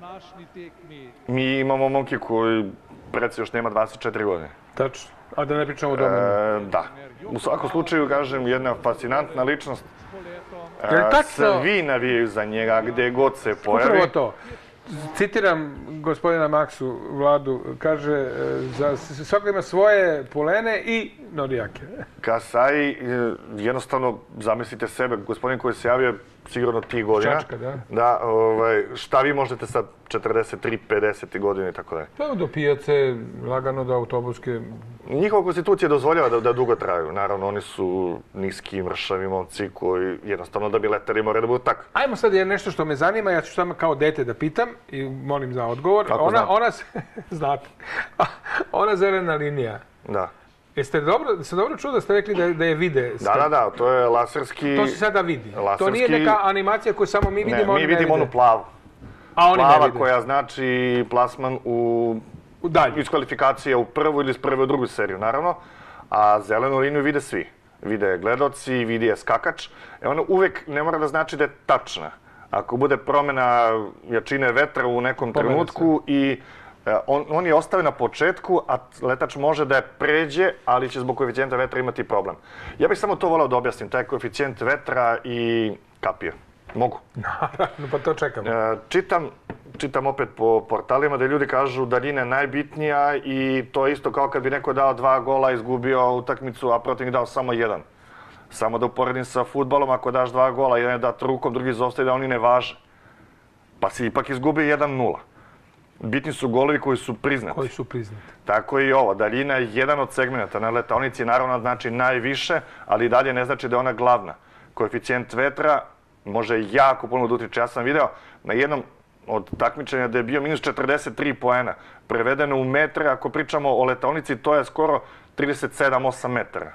[SPEAKER 2] Mi imamo momke koji preci još nema dvadeset četiri godine.
[SPEAKER 1] Tačno. A da ne pričamo o domenu.
[SPEAKER 2] E, da. U svakom slučaju, kažem, jedna fascinantna ličnost. E, svi navijaju za njega, gde god se pojavi.
[SPEAKER 1] Upravo to. Citiram gospodina Maksu Vladu, kaže, za svako ima svoje polene i Norijake.
[SPEAKER 2] Kasai, jednostavno, zamislite sebe, gospodin koji se javio sigurno tih godina.
[SPEAKER 1] Čačka, da.
[SPEAKER 2] Da, ovaj, šta vi možete sad četrdeset tri pedeset godine i tako dalje?
[SPEAKER 1] Pa do pijace, lagano do autobuske.
[SPEAKER 2] Njihova konstitucija dozvoljava da, da dugo traju. Naravno, oni su niski, mršavi momci koji jednostavno da bi letali moraju da budu tako.
[SPEAKER 1] Ajmo sad je nešto što me zanima, ja ću samo kao dete da pitam i molim za odgovor.
[SPEAKER 2] Kako
[SPEAKER 1] ona,
[SPEAKER 2] znam?
[SPEAKER 1] ona, znate, ona zelena linija.
[SPEAKER 2] Da.
[SPEAKER 1] Jeste dobro, se dobro čuo da ste rekli da je, da je vide?
[SPEAKER 2] Da, da, da, to je laserski...
[SPEAKER 1] To se sada vidi.
[SPEAKER 2] Laserski...
[SPEAKER 1] To nije neka animacija koju samo mi vidimo,
[SPEAKER 2] ne,
[SPEAKER 1] oni
[SPEAKER 2] mi vidimo
[SPEAKER 1] ne
[SPEAKER 2] onu plavu.
[SPEAKER 1] A oni
[SPEAKER 2] Plava
[SPEAKER 1] ne vide.
[SPEAKER 2] koja znači plasman u...
[SPEAKER 1] U dalje.
[SPEAKER 2] Iz kvalifikacija u prvu ili iz prve u drugu seriju, naravno. A zelenu liniju vide svi. Vide gledaoci, vidi je skakač. E ona uvek ne mora da znači da je tačna. Ako bude promjena jačine vetra u nekom
[SPEAKER 1] Pomene
[SPEAKER 2] trenutku se. i on, on je ostavi na početku, a letač može da je pređe, ali će zbog koeficijenta vetra imati problem. Ja bih samo to volao da objasnim, taj koeficijent vetra i kapije. Mogu?
[SPEAKER 1] Naravno, pa to čekamo.
[SPEAKER 2] E, čitam, čitam opet po portalima da ljudi kažu daljina je najbitnija i to je isto kao kad bi neko dao dva gola, izgubio utakmicu, a protivnik dao samo jedan. Samo da uporedim sa fudbalom, ako daš dva gola, jedan je dat rukom, drugi izostaje, da oni ne važe. Pa si ipak izgubio jedan nula. Bitni su golovi koji su priznati.
[SPEAKER 1] Koji su priznati.
[SPEAKER 2] Tako i ovo. Daljina je jedan od segmenta. Na letaonici naravno znači najviše, ali i dalje ne znači da je ona glavna. Koeficijent vetra može jako puno da utiče. Ja sam video na jednom od takmičenja da je bio minus četrdeset tri poena. Prevedeno u metre, ako pričamo o letaonici, to je skoro trideset sedam osam metara.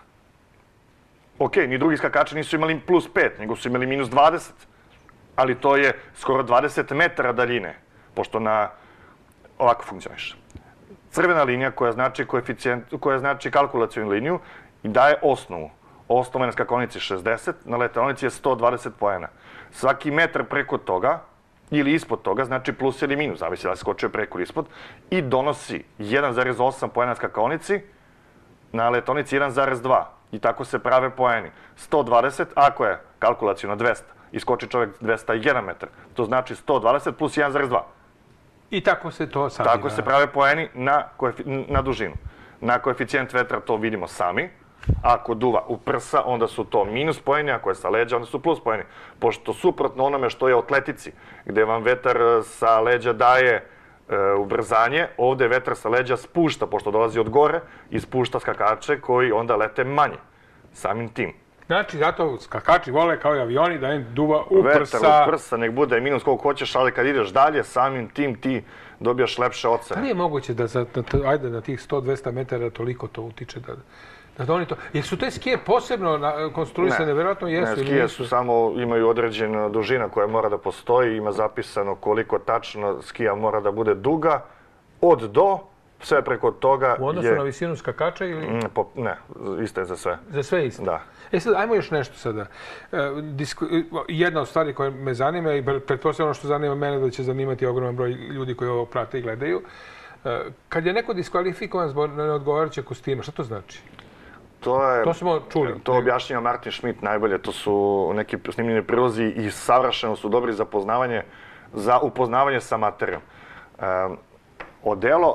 [SPEAKER 2] Ok, ni drugi skakači nisu imali plus pet, nego su imali minus dvadeset. Ali to je skoro dvadeset metara daljine, pošto na ovako funkcioniše. Crvena linija koja znači koeficijent, koja znači kalkulacijnu liniju i daje osnovu. Osnova je na skakonici šezdeset, na letaonici je sto dvadeset poena. Svaki metar preko toga ili ispod toga znači plus ili minus, zavisi da se skočio preko ili ispod, i donosi jedan zarez osam poena na skakonici, na letaonici jedan zarez dva. I tako se prave poeni. sto dvadeset, ako je kalkulacijno dvesta, i skoči čovjek dvesta jedan metar, to znači sto dvadeset plus jedan zarez dva.
[SPEAKER 1] I tako se to sabira.
[SPEAKER 2] Tako se prave poeni na, na dužinu. Na koeficijent vetra to vidimo sami. Ako duva u prsa, onda su to minus poeni, ako je sa leđa, onda su plus poeni. Pošto suprotno onome što je u atletici, gde vam vetar sa leđa daje e, ubrzanje, ovde vetar sa leđa spušta, pošto dolazi od gore, i spušta skakače koji onda lete manje. Samim tim.
[SPEAKER 1] Znači, zato skakači vole kao i avioni da im duva u prsa.
[SPEAKER 2] Vetar u prsa, nek bude minus koliko hoćeš, ali kad ideš dalje, samim tim ti dobijaš lepše ocene.
[SPEAKER 1] Da li je moguće da za, da, ajde, na tih sto do dvesta metara toliko to utiče da... Da oni to... Jer su te skije posebno konstruisane, vjerojatno jesu ili nisu?
[SPEAKER 2] Ne, skije su samo, imaju određena dužina koja mora da postoji, ima zapisano koliko tačno skija mora da bude duga, od do, sve preko toga je...
[SPEAKER 1] U odnosu na visinu skakača ili...
[SPEAKER 2] Ne, po, ne, isto je za sve.
[SPEAKER 1] Za sve isto?
[SPEAKER 2] Da.
[SPEAKER 1] E sad, ajmo još nešto sada. E, disku, jedna od stvari koja me zanima i pretpostavljeno što zanima mene da će zanimati ogroman broj ljudi koji ovo prate i gledaju. E, kad je neko diskvalifikovan zbog neodgovarajućeg kostima, šta to znači?
[SPEAKER 2] To, je,
[SPEAKER 1] to smo čuli.
[SPEAKER 2] To objašnjava Martin Schmidt najbolje. To su neki snimljeni prilozi i savršeno su dobri za poznavanje, za upoznavanje sa materijom. E, odelo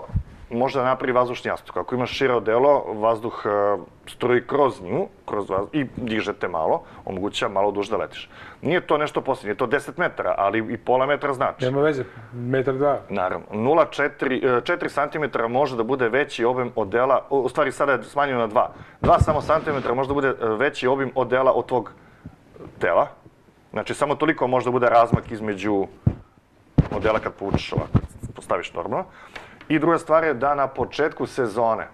[SPEAKER 2] može da napravi vazdušni jastuk. Ako imaš šire odelo, vazduh struji kroz nju, kroz vazduh, i dižete malo, omogućava malo duže da letiš. Nije to nešto posljednje, je to deset metara, ali i pola metra znači.
[SPEAKER 1] Nema veze, metar dva.
[SPEAKER 2] Naravno. nula zarez četiri centimetra može da bude veći obim odela, u stvari sada je smanjeno na dva. dva samo centimetra može da bude veći obim odela od tvog tela. Znači, samo toliko može da bude razmak između odela kad povučeš ovako, postaviš normalno. I druga stvar je da na početku sezone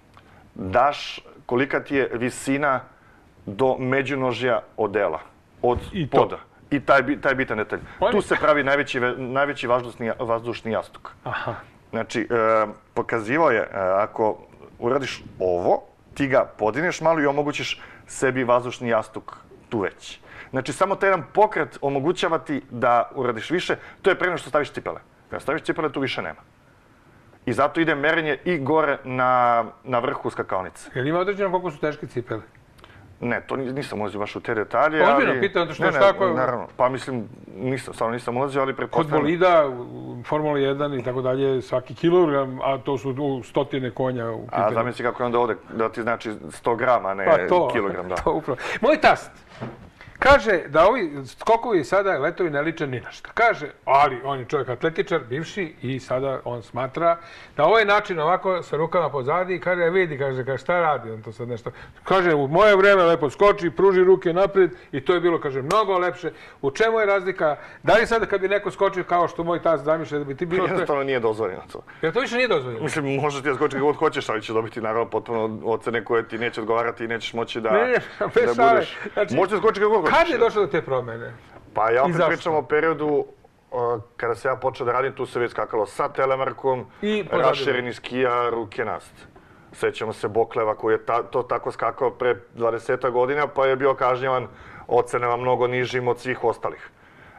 [SPEAKER 2] daš kolika ti je visina do međunožja odela, od poda. I taj, taj bitan detalj. Tu se pravi najveći, najveći vazdušni, vazdušni jastuk.
[SPEAKER 1] Aha.
[SPEAKER 2] Znači, e, pokazivo je, e, ako uradiš ovo, ti ga podineš malo i omogućiš sebi vazdušni jastuk tu veći. Znači, samo taj jedan pokret omogućava ti da uradiš više, to je pre nego što staviš cipele. Kada staviš cipele, tu više nema. I zato ide merenje i gore na, na vrhu skakaonice.
[SPEAKER 1] Jel ima određeno koliko su teške cipele?
[SPEAKER 2] Ne, to nisam ulazio baš u te detalje, ali...
[SPEAKER 1] Ozbiljno, pitam, što je
[SPEAKER 2] ne,
[SPEAKER 1] tako...
[SPEAKER 2] Ne, naravno, pa mislim, nisam, stvarno nisam ulazio, ali pretpostavljam...
[SPEAKER 1] Kod bolida, Formula jedan i tako dalje, svaki kilogram, a to su stotine konja u pitanju.
[SPEAKER 2] A zamisli kako je onda ovde, da ti znači sto grama, a ne
[SPEAKER 1] pa to,
[SPEAKER 2] kilogram, da.
[SPEAKER 1] To upravo. Moj tast kaže da ovi skokovi sada letovi ne liče ni na šta. Kaže, ali on je čovjek atletičar, bivši, i sada on smatra da ovaj način ovako sa rukama pozadi, kaže, vidi, kaže, kaže, šta radi on to sad nešto. Kaže, u moje vreme lepo skoči, pruži ruke napred i to je bilo, kaže, mnogo lepše. U čemu je razlika? Da li sada kad bi neko skočio kao što moj tast zamišlja da bi ti bilo...
[SPEAKER 2] Jednostavno nije dozvoljeno to.
[SPEAKER 1] Jer to više nije dozvoljeno?
[SPEAKER 2] Mislim, možeš ti da skoči kako god hoćeš, ali ćeš dobiti naravno potpuno ocene koje ti neće odgovarati i nećeš moći da,
[SPEAKER 1] ne, ne,
[SPEAKER 2] da budeš...
[SPEAKER 1] Znači,
[SPEAKER 2] možeš skoči kako god hoćeš.
[SPEAKER 1] Kad je došlo do te promene?
[SPEAKER 2] Pa ja opet pričam o periodu uh, kada se ja počeo da radim, tu se već skakalo sa telemarkom, rašireni skija, ruke nast. Sećamo se Bokleva koji je ta, to tako skakao pre dvadeset godina, pa je bio kažnjavan ocenama mnogo nižim od svih ostalih.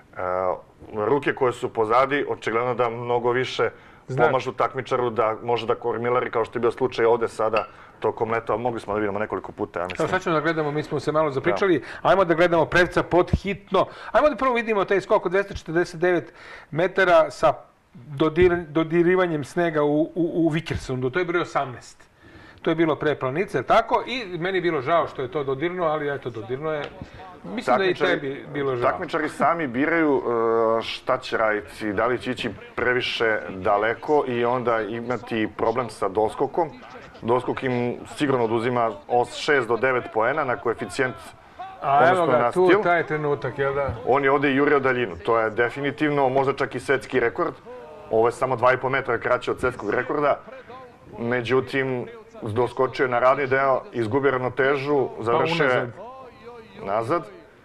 [SPEAKER 2] Uh, ruke koje su pozadi, očigledno da mnogo više znači pomažu takmičaru da može da kormilari, kao što je bio slučaj ovde sada, tokom leta, mogli smo da vidimo nekoliko puta, ja mislim.
[SPEAKER 1] Sad ćemo da gledamo, mi smo se malo zapričali, ajmo da gledamo Prevca pod hitno. Ajmo da prvo vidimo taj skok od dvesta četrdeset devet metara sa dodir, dodirivanjem snega u, u, u Vikersundu, to je broj osamnaest. To je bilo pre planice, tako? I meni je bilo žao što je to dodirno, ali eto, dodirno je. Mislim da i tebi bilo žao.
[SPEAKER 2] Takmičari sami biraju šta će raditi, da li će ići previše daleko i onda imati problem sa doskokom. Doskok im sigurno oduzima od šest do devet poena na koeficijent,
[SPEAKER 1] a evo ga, tu taj trenutak, jel da?
[SPEAKER 2] On je ovde jurio daljinu, to je definitivno možda čak i svetski rekord. Ovo je samo dva i po metra kraće od svetskog rekorda. Međutim, doskočio je na radni deo, izgubio ravnotežu, završio je nazad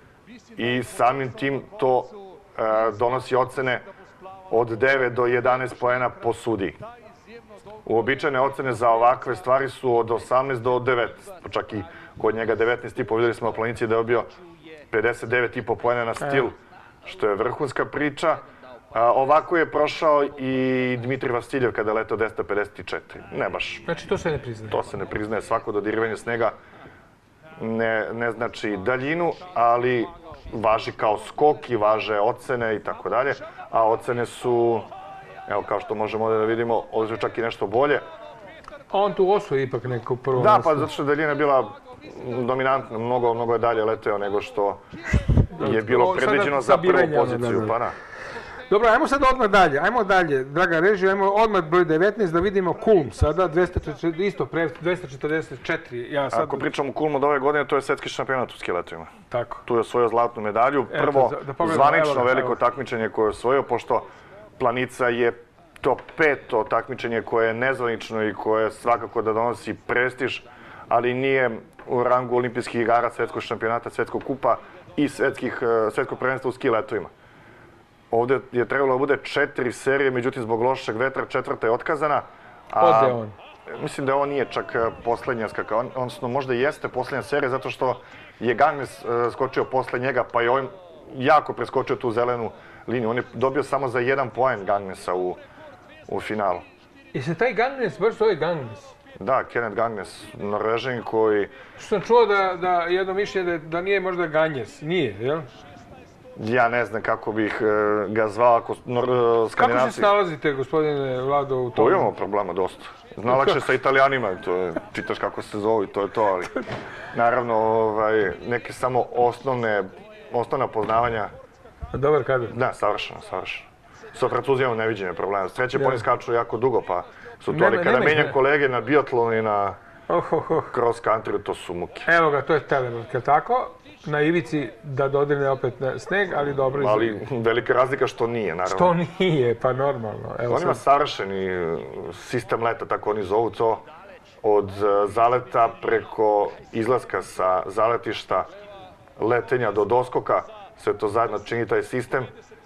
[SPEAKER 2] i samim tim to e, donosi ocene od devet do jedanaest poena po sudiji. Uobičajene ocene za ovakve stvari su od osamnaest do devetnaest, čak i kod njega devetnaest i po. Vidjeli smo na planici da je dobio pedeset devet i po poena na stil, što je vrhunska priča. A, ovako je prošao i Dmitrij Vasiljev kada je letao dvesta pedeset četiri. Ne baš.
[SPEAKER 1] Znači to se ne priznaje?
[SPEAKER 2] To se ne priznaje. Svako dodirivanje snega ne, ne znači daljinu, ali važi kao skok i važe ocene i tako dalje. A ocene su, evo kao što možemo ovdje da vidimo, ovdje su čak i nešto bolje.
[SPEAKER 1] A on tu osvoji ipak neko prvo
[SPEAKER 2] Da, pa zato što je daljina je bila dominantna, mnogo, mnogo je dalje leteo nego što je bilo predviđeno za prvu poziciju. Pa da.
[SPEAKER 1] Dobro, ajmo sad odmah dalje, ajmo dalje, draga režija, ajmo odmah broj devetnaest da vidimo Kulm sada, dvesta četrdeset, isto pre dvesta četrdeset četiri. Ja sad...
[SPEAKER 2] Ako pričamo o Kulmu od ove godine, to je svetski šampionat u skiletovima.
[SPEAKER 1] Tako.
[SPEAKER 2] Tu je osvojio zlatnu medalju, prvo
[SPEAKER 1] Eto, da pogledamo,
[SPEAKER 2] zvanično
[SPEAKER 1] evo,
[SPEAKER 2] veliko
[SPEAKER 1] evo.
[SPEAKER 2] takmičenje koje je osvojio, pošto Planica je to peto takmičenje koje je nezvanično i koje svakako da donosi prestiž, ali nije u rangu olimpijskih igara, svetskog šampionata, svetskog kupa i svetskih, svetskog prvenstva u skiletovima. Ovdje je trebalo da bude četiri serije, međutim zbog lošeg vetra četvrta je otkazana.
[SPEAKER 1] Ode on.
[SPEAKER 2] Mislim da ovo nije čak poslednja skaka, odnosno možda jeste poslednja serija zato što je Gangnes skočio posle njega, pa je on jako preskočio tu zelenu liniju. On je dobio samo za jedan poen Gangnesa u, u finalu.
[SPEAKER 1] I se taj Gangnes baš zove Gangnes?
[SPEAKER 2] Da, Kenneth Gangnes, Norvežan koji...
[SPEAKER 1] Što sam čuo da, da jedno mišljenje da, da nije možda Ganjes, nije, jel?
[SPEAKER 2] Ja ne znam kako bih ga zvao ako skandinavci...
[SPEAKER 1] Kako se snalazite, gospodine Vlado, u tom?
[SPEAKER 2] To imamo problema dosta. Zna lakše sa Italijanima, to je, čitaš kako se zovu i to je to, ali naravno ovaj, neke samo osnovne, osnovna poznavanja.
[SPEAKER 1] Dobar kadar.
[SPEAKER 2] Da, savršeno, savršeno. Sa Francuzijama ne viđenje problema. Sreće, ja. Oni skaču jako dugo, pa su to, ali kada menjam kolege na biatlon i na
[SPEAKER 1] oh, oh, oh.
[SPEAKER 2] cross country, to su muke.
[SPEAKER 1] Evo ga, to je telemark, je li tako? Na ivici da dodirne opet na sneg, ali dobro.
[SPEAKER 2] Ali velika razlika što nije, naravno.
[SPEAKER 1] Što nije, pa normalno. Evo
[SPEAKER 2] on ima sad... savršeni sistem leta, tako oni zovu to, od zaleta preko izlaska sa zaletišta, letenja do doskoka, sve to zajedno čini taj sistem.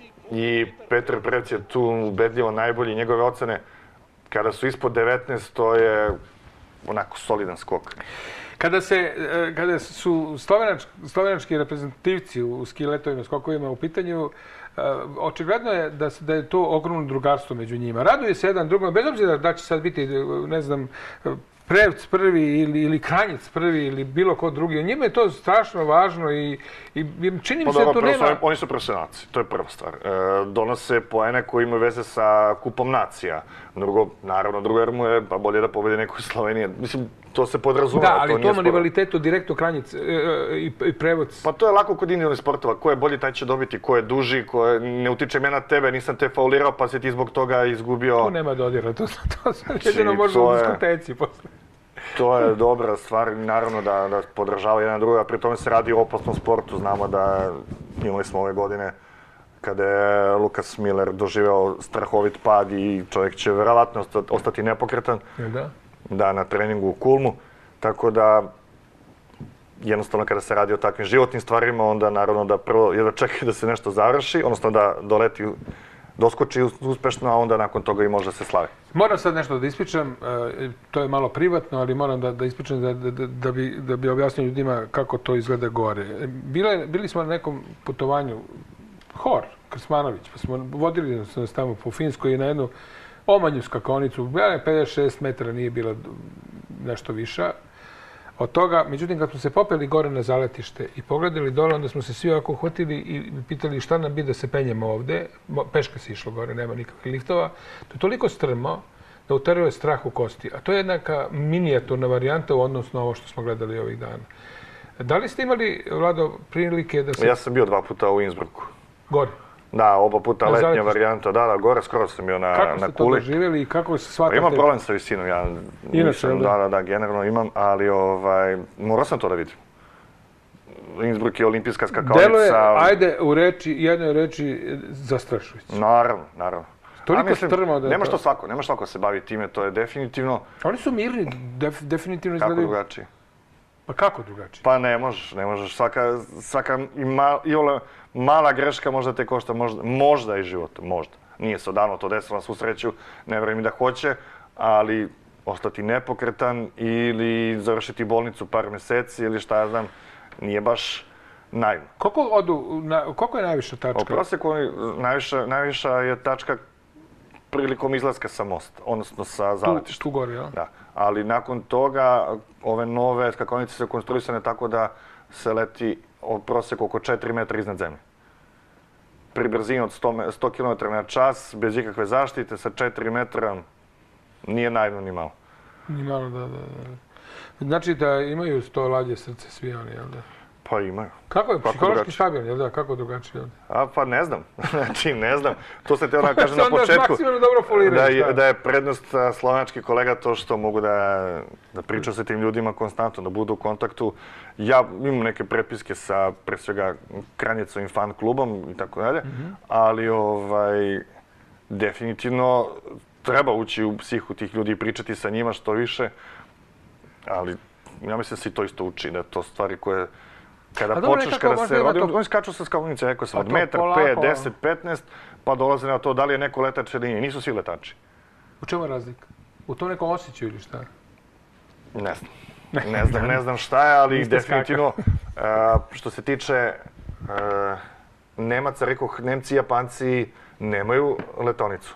[SPEAKER 2] I Petar Prec je tu ubedljivo najbolji, njegove ocene. Kada su ispod devetnaest, to je onako solidan skok.
[SPEAKER 1] Kada, se, kada su slovenač, slovenački reprezentativci u ski letovima, skokovima u pitanju, očigledno je da, da je to ogromno drugarstvo među njima. Raduje se jedan drugom, bez obzira da će sad biti, ne znam, Prevc prvi ili, ili Kranjec prvi ili bilo ko drugi. Njima je to strašno važno i, i čini mi se da tu nema...
[SPEAKER 2] Su, oni su profesionalci, to je prva stvar. E, donose poene koji imaju veze sa kupom nacija. Drugo, naravno, drugo jer mu je pa bolje da pobedi neko iz Slovenije. Mislim, to se podrazumeva.
[SPEAKER 1] Da, ali
[SPEAKER 2] to
[SPEAKER 1] u tom rivalitetu direktno Kranjec e, i, i Prevoc.
[SPEAKER 2] Pa to je lako kod individualnih sportova. Ko je bolji, taj će dobiti. Ko je duži, ko je... ne utičem ja na tebe, nisam te faulirao, pa si ti zbog toga izgubio...
[SPEAKER 1] Tu nema dodira, to, to se jedino može u diskoteci posle.
[SPEAKER 2] To je dobra stvar, naravno da, da podržava jedan druga, pri tome se radi o opasnom sportu. Znamo da imali smo ove godine kada je Lukas Miller doživeo strahovit pad i čovjek će verovatno ostati nepokretan.
[SPEAKER 1] Da?
[SPEAKER 2] Da, na treningu u Kulmu. Tako da, jednostavno kada se radi o takvim životnim stvarima, onda naravno da prvo jedva čeka da se nešto završi, odnosno da doleti, doskoči uspešno, a onda nakon toga i može da se slavi.
[SPEAKER 1] Moram sad nešto da ispričam, to je malo privatno, ali moram da, da ispričam da, da, da, bi, da bi objasnio ljudima kako to izgleda gore. Bile, bili smo na nekom putovanju, Hor, Krsmanović, pa smo vodili nas tamo po Finskoj i na jednu omanju skakonicu, pedeset šest metara, nije bila nešto viša od toga. Međutim, kad smo se popeli gore na zaletište i pogledali dole, onda smo se svi ovako uhvatili i pitali šta nam bi da se penjemo ovde. Peška se išlo gore, nema nikakvih liftova. To je toliko strmo da uteruje strah u kosti. A to je jednaka minijaturna varijanta u odnosu na ovo što smo gledali ovih dana. Da li ste imali, Vlado, prilike da se...
[SPEAKER 2] Ja sam bio dva puta u Innsbrucku.
[SPEAKER 1] Gore?
[SPEAKER 2] Da, oba puta letnja varijanta. Da, da, gore skoro sam bio na, na Kuli.
[SPEAKER 1] Kako ste to doživjeli i kako se shvatate?
[SPEAKER 2] Imam problem sa visinom, ja
[SPEAKER 1] Inače,
[SPEAKER 2] nisam, da, da, da, generalno imam, ali ovaj, morao sam to da vidim. Innsbruck je olimpijska skakaonica.
[SPEAKER 1] Deluje, ajde, u reči, jednoj reči, zastrašujući.
[SPEAKER 2] Naravno, naravno.
[SPEAKER 1] Toliko strmo da je
[SPEAKER 2] nema što svako, nema što se bavi time, to je definitivno...
[SPEAKER 1] Oni su mirni, def, definitivno
[SPEAKER 2] izgledaju...
[SPEAKER 1] Kako
[SPEAKER 2] drugačije?
[SPEAKER 1] Pa kako drugačije?
[SPEAKER 2] Pa ne možeš, ne možeš. Svaka, svaka i mal, i ole, mala greška možda te košta, možda, možda i život, možda. Nije se odavno to desilo na svu sreću, ne vjerujem i da hoće, ali ostati nepokretan ili završiti bolnicu par mjeseci ili šta ja znam, nije baš naivno.
[SPEAKER 1] Koliko, odu, na, koliko je najviša tačka?
[SPEAKER 2] U prosjeku najviša, najviša je tačka prilikom izlaska sa mosta, odnosno sa zaletišta.
[SPEAKER 1] Tu, tu gore, jel?
[SPEAKER 2] Da. Ali nakon toga, ove nove skakonice su konstruisane tako da se leti od prosjeku oko četiri metra iznad zemlje. Pri brzini od sto kilometara na čas, bez ikakve zaštite, sa četiri metra, nije naivno ni malo.
[SPEAKER 1] Ni malo, da, da, da. Znači da imaju sto lađe srce svi oni, jel da?
[SPEAKER 2] Pa imaju.
[SPEAKER 1] Kako je? Psihološki stabilan, jel da? Kako drugačije?
[SPEAKER 2] A, pa ne znam. Znači, ne znam. To se te ona kaže na početku.
[SPEAKER 1] Dobro
[SPEAKER 2] da, je, da je prednost slovenačkih kolega to što mogu da, da pričaju sa tim ljudima konstantno, da budu u kontaktu. Ja imam neke prepiske sa, pre svega, Kranjecovim fan klubom i tako dalje, ali ovaj, definitivno treba ući u psihu tih ljudi i pričati sa njima što više, ali ja mislim da se i to isto uči, da to stvari koje kada počneš, kada se rodi, oni skaču sa skakonice, rekao sam, od metar, pet, deset, petnaest, pa dolaze na to da li je neko letač ili nije. Nisu svi letači.
[SPEAKER 1] U čemu je razlika? U tom nekom osjećaju ili šta?
[SPEAKER 2] Ne znam. Ne znam, ne znam šta je, ali definitivno, što se tiče Nemaca, rekoh, Nemci i Japanci nemaju letonicu.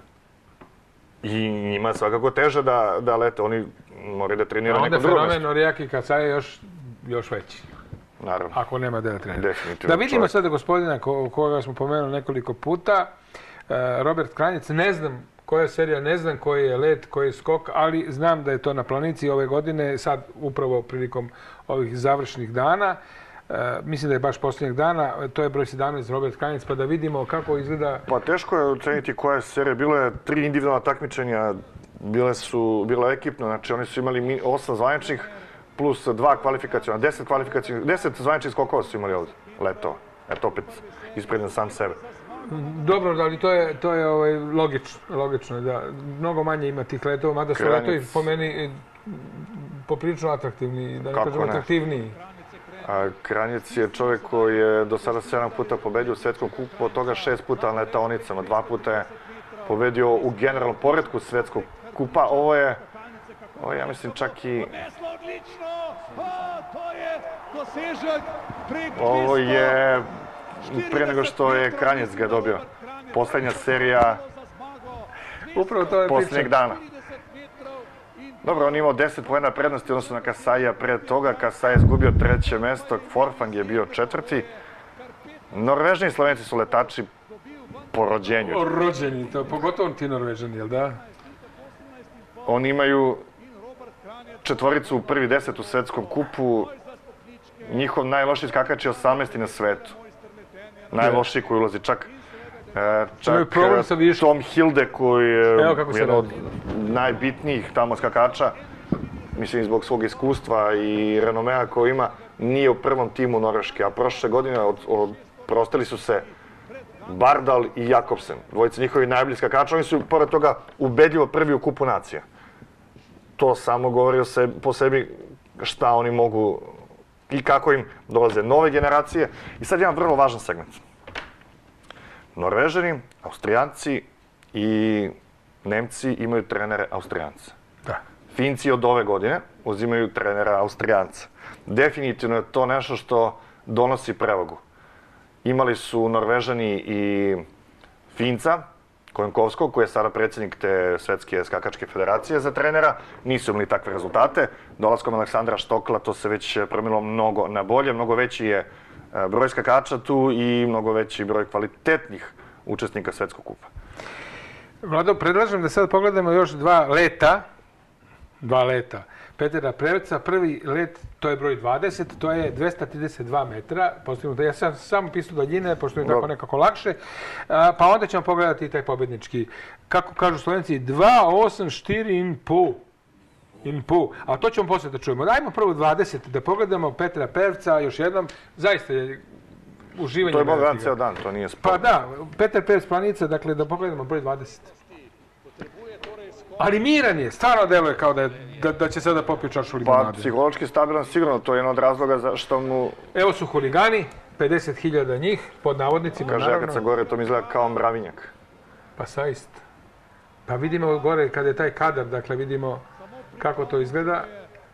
[SPEAKER 2] I njima je svakako teže da, da lete, oni moraju da treniraju neko drugo mjesto.
[SPEAKER 1] Onda fenomen Orijaki Kacaj je još, još veći.
[SPEAKER 2] Naravno.
[SPEAKER 1] Ako nema da trenira.
[SPEAKER 2] Definitivno.
[SPEAKER 1] Da vidimo sada gospodina ko, koga smo pomenuli nekoliko puta, Robert Kranjec, ne znam koja serija, ne znam koji je let, koji je skok, ali znam da je to na planici ove godine, sad upravo prilikom ovih završnih dana. Uh, mislim da je baš posljednjeg dana, to je broj sedamnaest Robert Kranjec, pa da vidimo kako izgleda...
[SPEAKER 2] Pa teško je oceniti koja je serija. Bilo je tri individualna takmičenja, bile su, bilo je ekipno, znači oni su imali osam zvaničnih plus dva kvalifikacijona, deset kvalifikacijona, deset zvaničnih skokova su imali ovdje, letova. Eto opet ispredem sam sebe.
[SPEAKER 1] Dobro, ali to je, to je ovaj, logično, logično, da mnogo manje ima tih letova, mada su letovi po meni poprilično atraktivni, da ne kažem atraktivniji.
[SPEAKER 2] A Kranjec je čovjek koji je do sada sedam puta pobedio u svjetskom kupu, od toga šest puta na letaonicama, dva puta je pobedio u generalnom poretku svjetskog kupa. Ovo je, ovo je, ja mislim, čak i... Ovo je, prije nego što je Kranjec ga dobio, posljednja serija posljednjeg dana. Dobro, on je imao deset poena prednosti odnosno na Kasaija pred toga. Kasaj je izgubio treće mjesto, Forfang je bio četvrti. Norvežani i Slovenci su letači po rođenju.
[SPEAKER 1] Rođeni, to pogotovo ti Norvežani, jel da?
[SPEAKER 2] Oni imaju četvoricu u prvi deset u svjetskom kupu. Njihov najlošiji skakač je osamnaesti na svetu. Najlošiji koji ulazi, čak... Čak Tom Hilde koji je jedan od najbitnijih tamo skakača, mislim zbog svog iskustva i renomea koji ima, nije u prvom timu Norveške, a prošle godine oprostili su se Bardal i Jakobsen, dvojice njihovi najbolji skakača. Oni su pored toga ubedljivo prvi u kupu nacija. To samo govori po sebi šta oni mogu i kako im dolaze nove generacije. I sad jedan vrlo važan segment. Norvežani, Austrijanci i Nemci imaju trenere Austrijanca. Finci od ove godine uzimaju trenera Austrijanca. Definitivno je to nešto što donosi prevagu. Imali su Norvežani i Finca, Kojenkovskog, koji je sada predsjednik te Svetske skakačke federacije za trenera. Nisu imali takve rezultate. Dolaskom Aleksandra Štokla to se već promijenilo mnogo na bolje. Mnogo veći je broj skakača tu i mnogo veći broj kvalitetnih učesnika Svetskog kupa.
[SPEAKER 1] Vlado, predlažem da sad pogledamo još dva leta. Dva leta. Petera Prevca, prvi let, to je broj dvadeset, to je dvesta trideset dva metra. Ja sam samo pisao daljine, pošto je tako nekako lakše. Pa onda ćemo pogledati i taj pobjednički. Kako kažu Slovenci, dva osam četiri in pol. In pol. A to ćemo poslije da čujemo. Dajmo prvo dvadeset, da pogledamo Petra Prevca još jednom. Zaista je uživanje.
[SPEAKER 2] To je mogao ceo dan, to nije sport.
[SPEAKER 1] Pa da, Petar Prevc Planica, dakle da pogledamo broj dvadeset. Ali miran je, stvarno deluje kao da, je, da, da će sada popio čašu limonade.
[SPEAKER 2] Pa psihološki stabilan sigurno, to je jedan od razloga zašto mu...
[SPEAKER 1] Evo su huligani, pedeset hiljada njih, pod navodnicima
[SPEAKER 2] kaže,
[SPEAKER 1] naravno.
[SPEAKER 2] Kaže, ja kad sam gore, to mi izgleda kao mravinjak.
[SPEAKER 1] Pa saist. Pa vidimo gore kada je taj kadar, dakle vidimo kako to izgleda.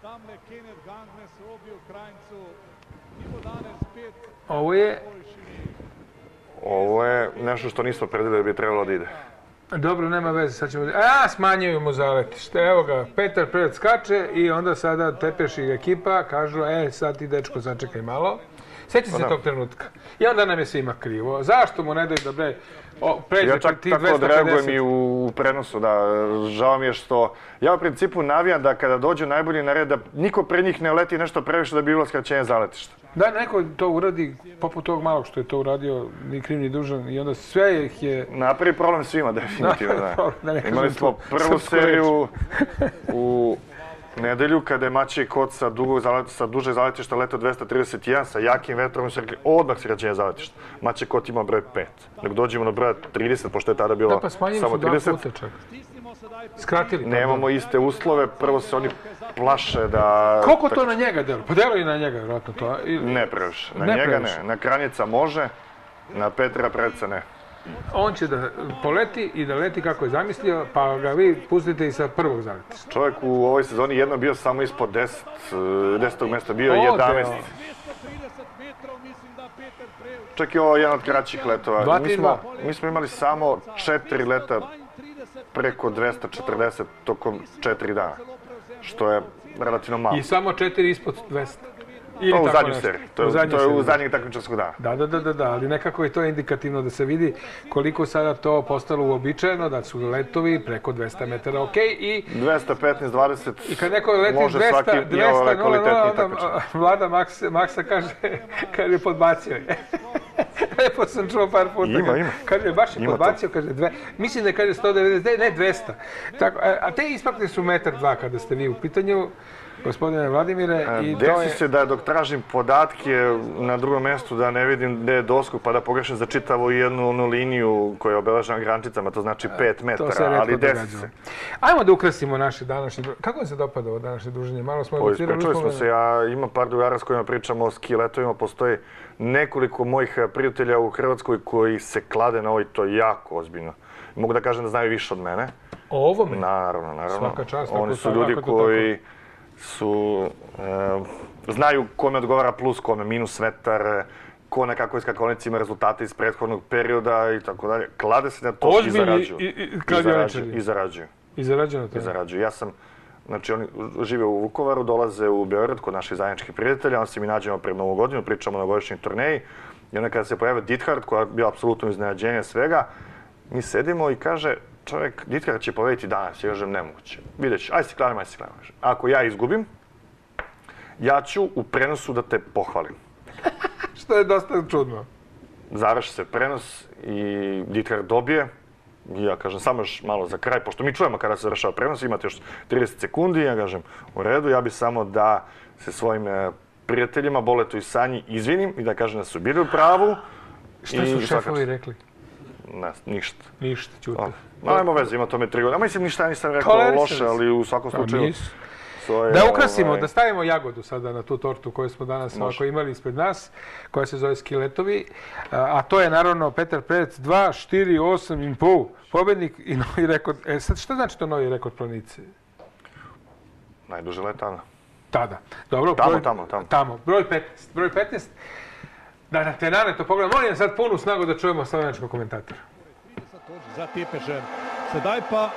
[SPEAKER 1] Ovo je...
[SPEAKER 2] Ovo je nešto što nismo predvidjeli da bi trebalo da ide.
[SPEAKER 1] Dobro, nema veze, sad ćemo... A, smanjuju mu zaletište. Evo ga, Petar Prevc skače i onda sada Tepeš i ekipa kažu, e, sad ti dečko začekaj malo. Sjeća se tog trenutka. I onda nam je svima krivo. Zašto mu ne daju da bre...
[SPEAKER 2] Ja čak tako odreagujem i u prenosu, da, žao mi je što... Ja u principu navijam da kada dođu najbolji na red, da niko pre njih ne leti nešto previše da bi bilo skraćenje zaletišta.
[SPEAKER 1] Da, neko to uradi, poput tog malog što je to uradio, ni kriv ni dužan, i onda sve ih je...
[SPEAKER 2] Napravi problem svima, definitivno, da. Imali smo prvu seriju u nedelju kada je Mačej Kot sa, sa duže zaletišta letao dvesta trideset jedan sa jakim vetrom i su rekli odmah skraćenje zaletišta. Mačej Kot ima broj pet. Dok dođemo na broj trideset, pošto je tada bilo
[SPEAKER 1] da, pa
[SPEAKER 2] samo trideset.
[SPEAKER 1] Dva puta čak. Skratili.
[SPEAKER 2] Nemamo iste uslove, prvo se oni plaše da...
[SPEAKER 1] Koliko to na njega delo? Pa delo i na njega, vjerojatno to.
[SPEAKER 2] Ne previše. Na njega ne. Na Kranjeca može, na Petra Prevca ne.
[SPEAKER 1] On će da poleti i da leti kako je zamislio, pa ga vi pustite i sa prvog zaletišta.
[SPEAKER 2] Čovjek u ovoj sezoni jedno bio samo ispod deset, desetog mjesta, bio je jedanaest. Čak i ovo je jedan od kraćih letova. Mi smo, mi smo imali samo četiri leta preko dvesta četrdeset tokom četiri dana, što je relativno malo.
[SPEAKER 1] I samo četiri ispod dvesta.
[SPEAKER 2] To u zadnjoj seriji. To je u zadnjeg takmičarskog dana.
[SPEAKER 1] Da, da, da, da, ali nekako je to indikativno da se vidi koliko sada to postalo uobičajeno, da su letovi preko dvesta metara ok i...
[SPEAKER 2] dvesta petnaest dvadeset
[SPEAKER 1] I kad neko leti dvesta, dvesta, nula, nula, onda Vlada Maksa kaže, kad je podbacio je. Lepo sam čuo par puta.
[SPEAKER 2] Ima, ima.
[SPEAKER 1] Kaže, baš je podbacio, kaže, dve, mislim da kaže sto devedeset, ne dvesta. Tako, a te ispakne su metar dva kada ste vi u pitanju, gospodine Vladimire.
[SPEAKER 2] Desi se da dok tražim podatke na drugom mjestu da ne vidim gde je doskok pa da pogrešim za čitavu jednu onu liniju koja je obeležena grančicama, to znači pet metara, ali desi se.
[SPEAKER 1] Ajmo da ukrasimo naše današnje druženje. Kako vam se dopada ovo današnje druženje? Malo smo
[SPEAKER 2] evocirali. Ispričali smo se, ja imam par drugara s kojima pričamo o ski letovima, postoji nekoliko mojih prijatelja u Hrvatskoj koji se klade na ovo i to jako ozbiljno. Mogu da kažem da znaju više od mene.
[SPEAKER 1] O ovome?
[SPEAKER 2] Naravno, naravno.
[SPEAKER 1] Svaka čast.
[SPEAKER 2] Oni su ljudi koji su, znaju kome odgovara plus, kome minus vetar, ko na kakvoj skakonici ima rezultate iz prethodnog perioda i tako dalje. Klade se na to i zarađuju. I zarađuju.
[SPEAKER 1] I zarađuju.
[SPEAKER 2] I zarađuju. Ja sam, znači oni žive u Vukovaru, dolaze u Beograd kod naših zajedničkih prijatelja, onda se mi nađemo pred Novu godinu, pričamo na godišnjoj turneji i onda kada se pojave Dithard, koja je bila apsolutno iznenađenje svega, mi sedimo i kaže, čovjek, Dithard će pobediti danas, ja kažem nemoguće. Vidjet ćeš, aj si kladem, aj si kladem. Ako ja izgubim, ja ću u prenosu da te pohvalim.
[SPEAKER 1] Što je dosta čudno.
[SPEAKER 2] Završi se prenos i Dithard dobije. I ja kažem, samo još malo za kraj, pošto mi čujemo kada se završava prenos, imate još trideset sekundi, ja kažem, u redu, ja bih samo da se svojim prijateljima, Boletu i Sanji, izvinim i da kažem da su bili u pravu.
[SPEAKER 1] Šta su šefovi rekli?
[SPEAKER 2] Ne, ništa.
[SPEAKER 1] Ništa, ćute.
[SPEAKER 2] Najmo veze, ima tome tri godine. Mislim, ništa nisam rekao loše, ali u svakom slučaju...
[SPEAKER 1] Da ukrasimo, da stavimo jagodu sada na tu tortu koju smo danas ovako imali ispred nas, koja se zove Ski letovi, a to je naravno Petar Prevc dva, četiri, osam i pol, pobednik i novi rekord. E sad, šta znači to novi rekord planice?
[SPEAKER 2] Najduže let tada.
[SPEAKER 1] Tada. Dobro,
[SPEAKER 2] tamo, tamo, tamo.
[SPEAKER 1] Tamo, broj petnaest. Broj petnaest. Da na te nane to pogledam. Molim sad punu snagu da čujemo slovenačkog komentatora.
[SPEAKER 5] Za Tepežem. Sedaj pa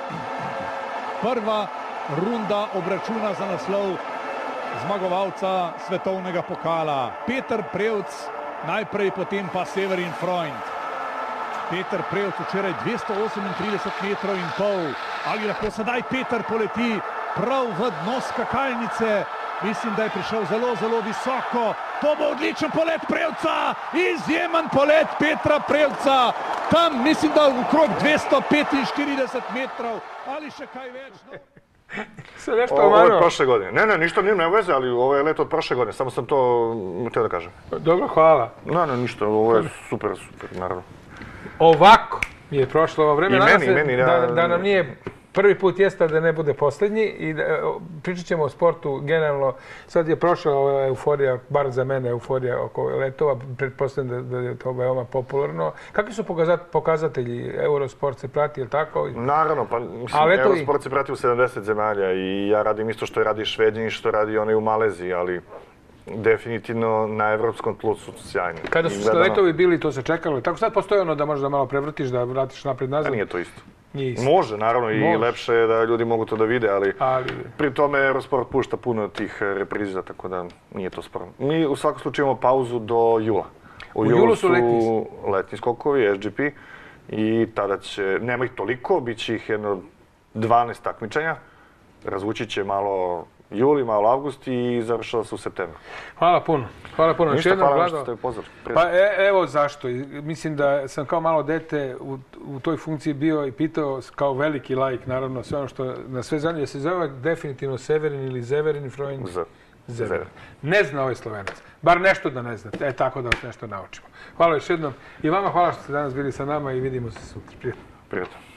[SPEAKER 5] prva runda obračuna za naslov zmagovalca svetovnega pokala. Petar Prevc najprej, potem pa Severin Freund. Petar Prevc včeraj dvesto osemintrideset metrov in pol. Ali lahko sedaj Petar poleti prav v dno skakalnice? Mislim, da je prišel zelo, zelo visoko. To bo odličen polet Prevca. Izjemen polet Petra Prevca. Tam mislim, da okrog dvesto petinštirideset metrov ali še kaj več.
[SPEAKER 1] Se nešto
[SPEAKER 2] ovo
[SPEAKER 1] omano?
[SPEAKER 2] je prošle godine. Ne, ne, ništa nije veze, ali ovo je let od prošle godine. Samo sam to htio da kažem.
[SPEAKER 1] Dobro, hvala.
[SPEAKER 2] Ne, ne, ništa. Ovo je super, super, naravno.
[SPEAKER 1] Ovako mi je prošlo ovo vreme.
[SPEAKER 2] I meni, i meni.
[SPEAKER 1] Da, da nam nije prvi put jeste da ne bude posljednji i da, pričat ćemo o sportu generalno. Sad je prošla ova euforija, bar za mene euforija oko letova. Pretpostavljam da, da je to veoma popularno. Kakvi su pokazatelji? Eurosport se prati, je li tako?
[SPEAKER 2] Naravno, pa mislim, letovi... Eurosport se prati u sedamdeset zemalja i ja radim isto što radi Švedin i što radi onaj u Maleziji, ali definitivno na evropskom tlu su sjajni.
[SPEAKER 1] Kada su gledano... letovi bili, to se čekalo. Tako sad postoji ono da možeš da malo prevrtiš, da vratiš napred nazad?
[SPEAKER 2] A nije to isto.
[SPEAKER 1] Nis.
[SPEAKER 2] Može, naravno, i
[SPEAKER 1] Može.
[SPEAKER 2] lepše je da ljudi mogu to da vide, ali,
[SPEAKER 1] ali...
[SPEAKER 2] pri tome Eurosport pušta puno tih repriza, tako da nije to sporno. Mi u svakom slučaju imamo pauzu do jula.
[SPEAKER 1] U, u julu, julu su letni.
[SPEAKER 2] letni skokovi, S G P, i tada će, nema ih toliko, bit će ih jedno dvanaest takmičenja, razvući će malo juli, malo avgust i završava se u septembru.
[SPEAKER 1] Hvala puno. Hvala puno.
[SPEAKER 2] Ništa, hvala vam što ste pozvali.
[SPEAKER 1] Pa e, evo zašto. Mislim da sam kao malo dete u, u toj funkciji bio i pitao kao veliki laik, naravno, sve ono što na sve zadnje se zove definitivno Severin ili Zeverin Freund.
[SPEAKER 2] Z.
[SPEAKER 1] Zeverin. Ne zna ovaj Slovenac. Bar nešto da ne znate. E, tako da vas nešto naučimo. Hvala još jednom. I vama hvala što ste danas bili sa nama i vidimo se sutra. Prijetno.
[SPEAKER 2] Prijetno.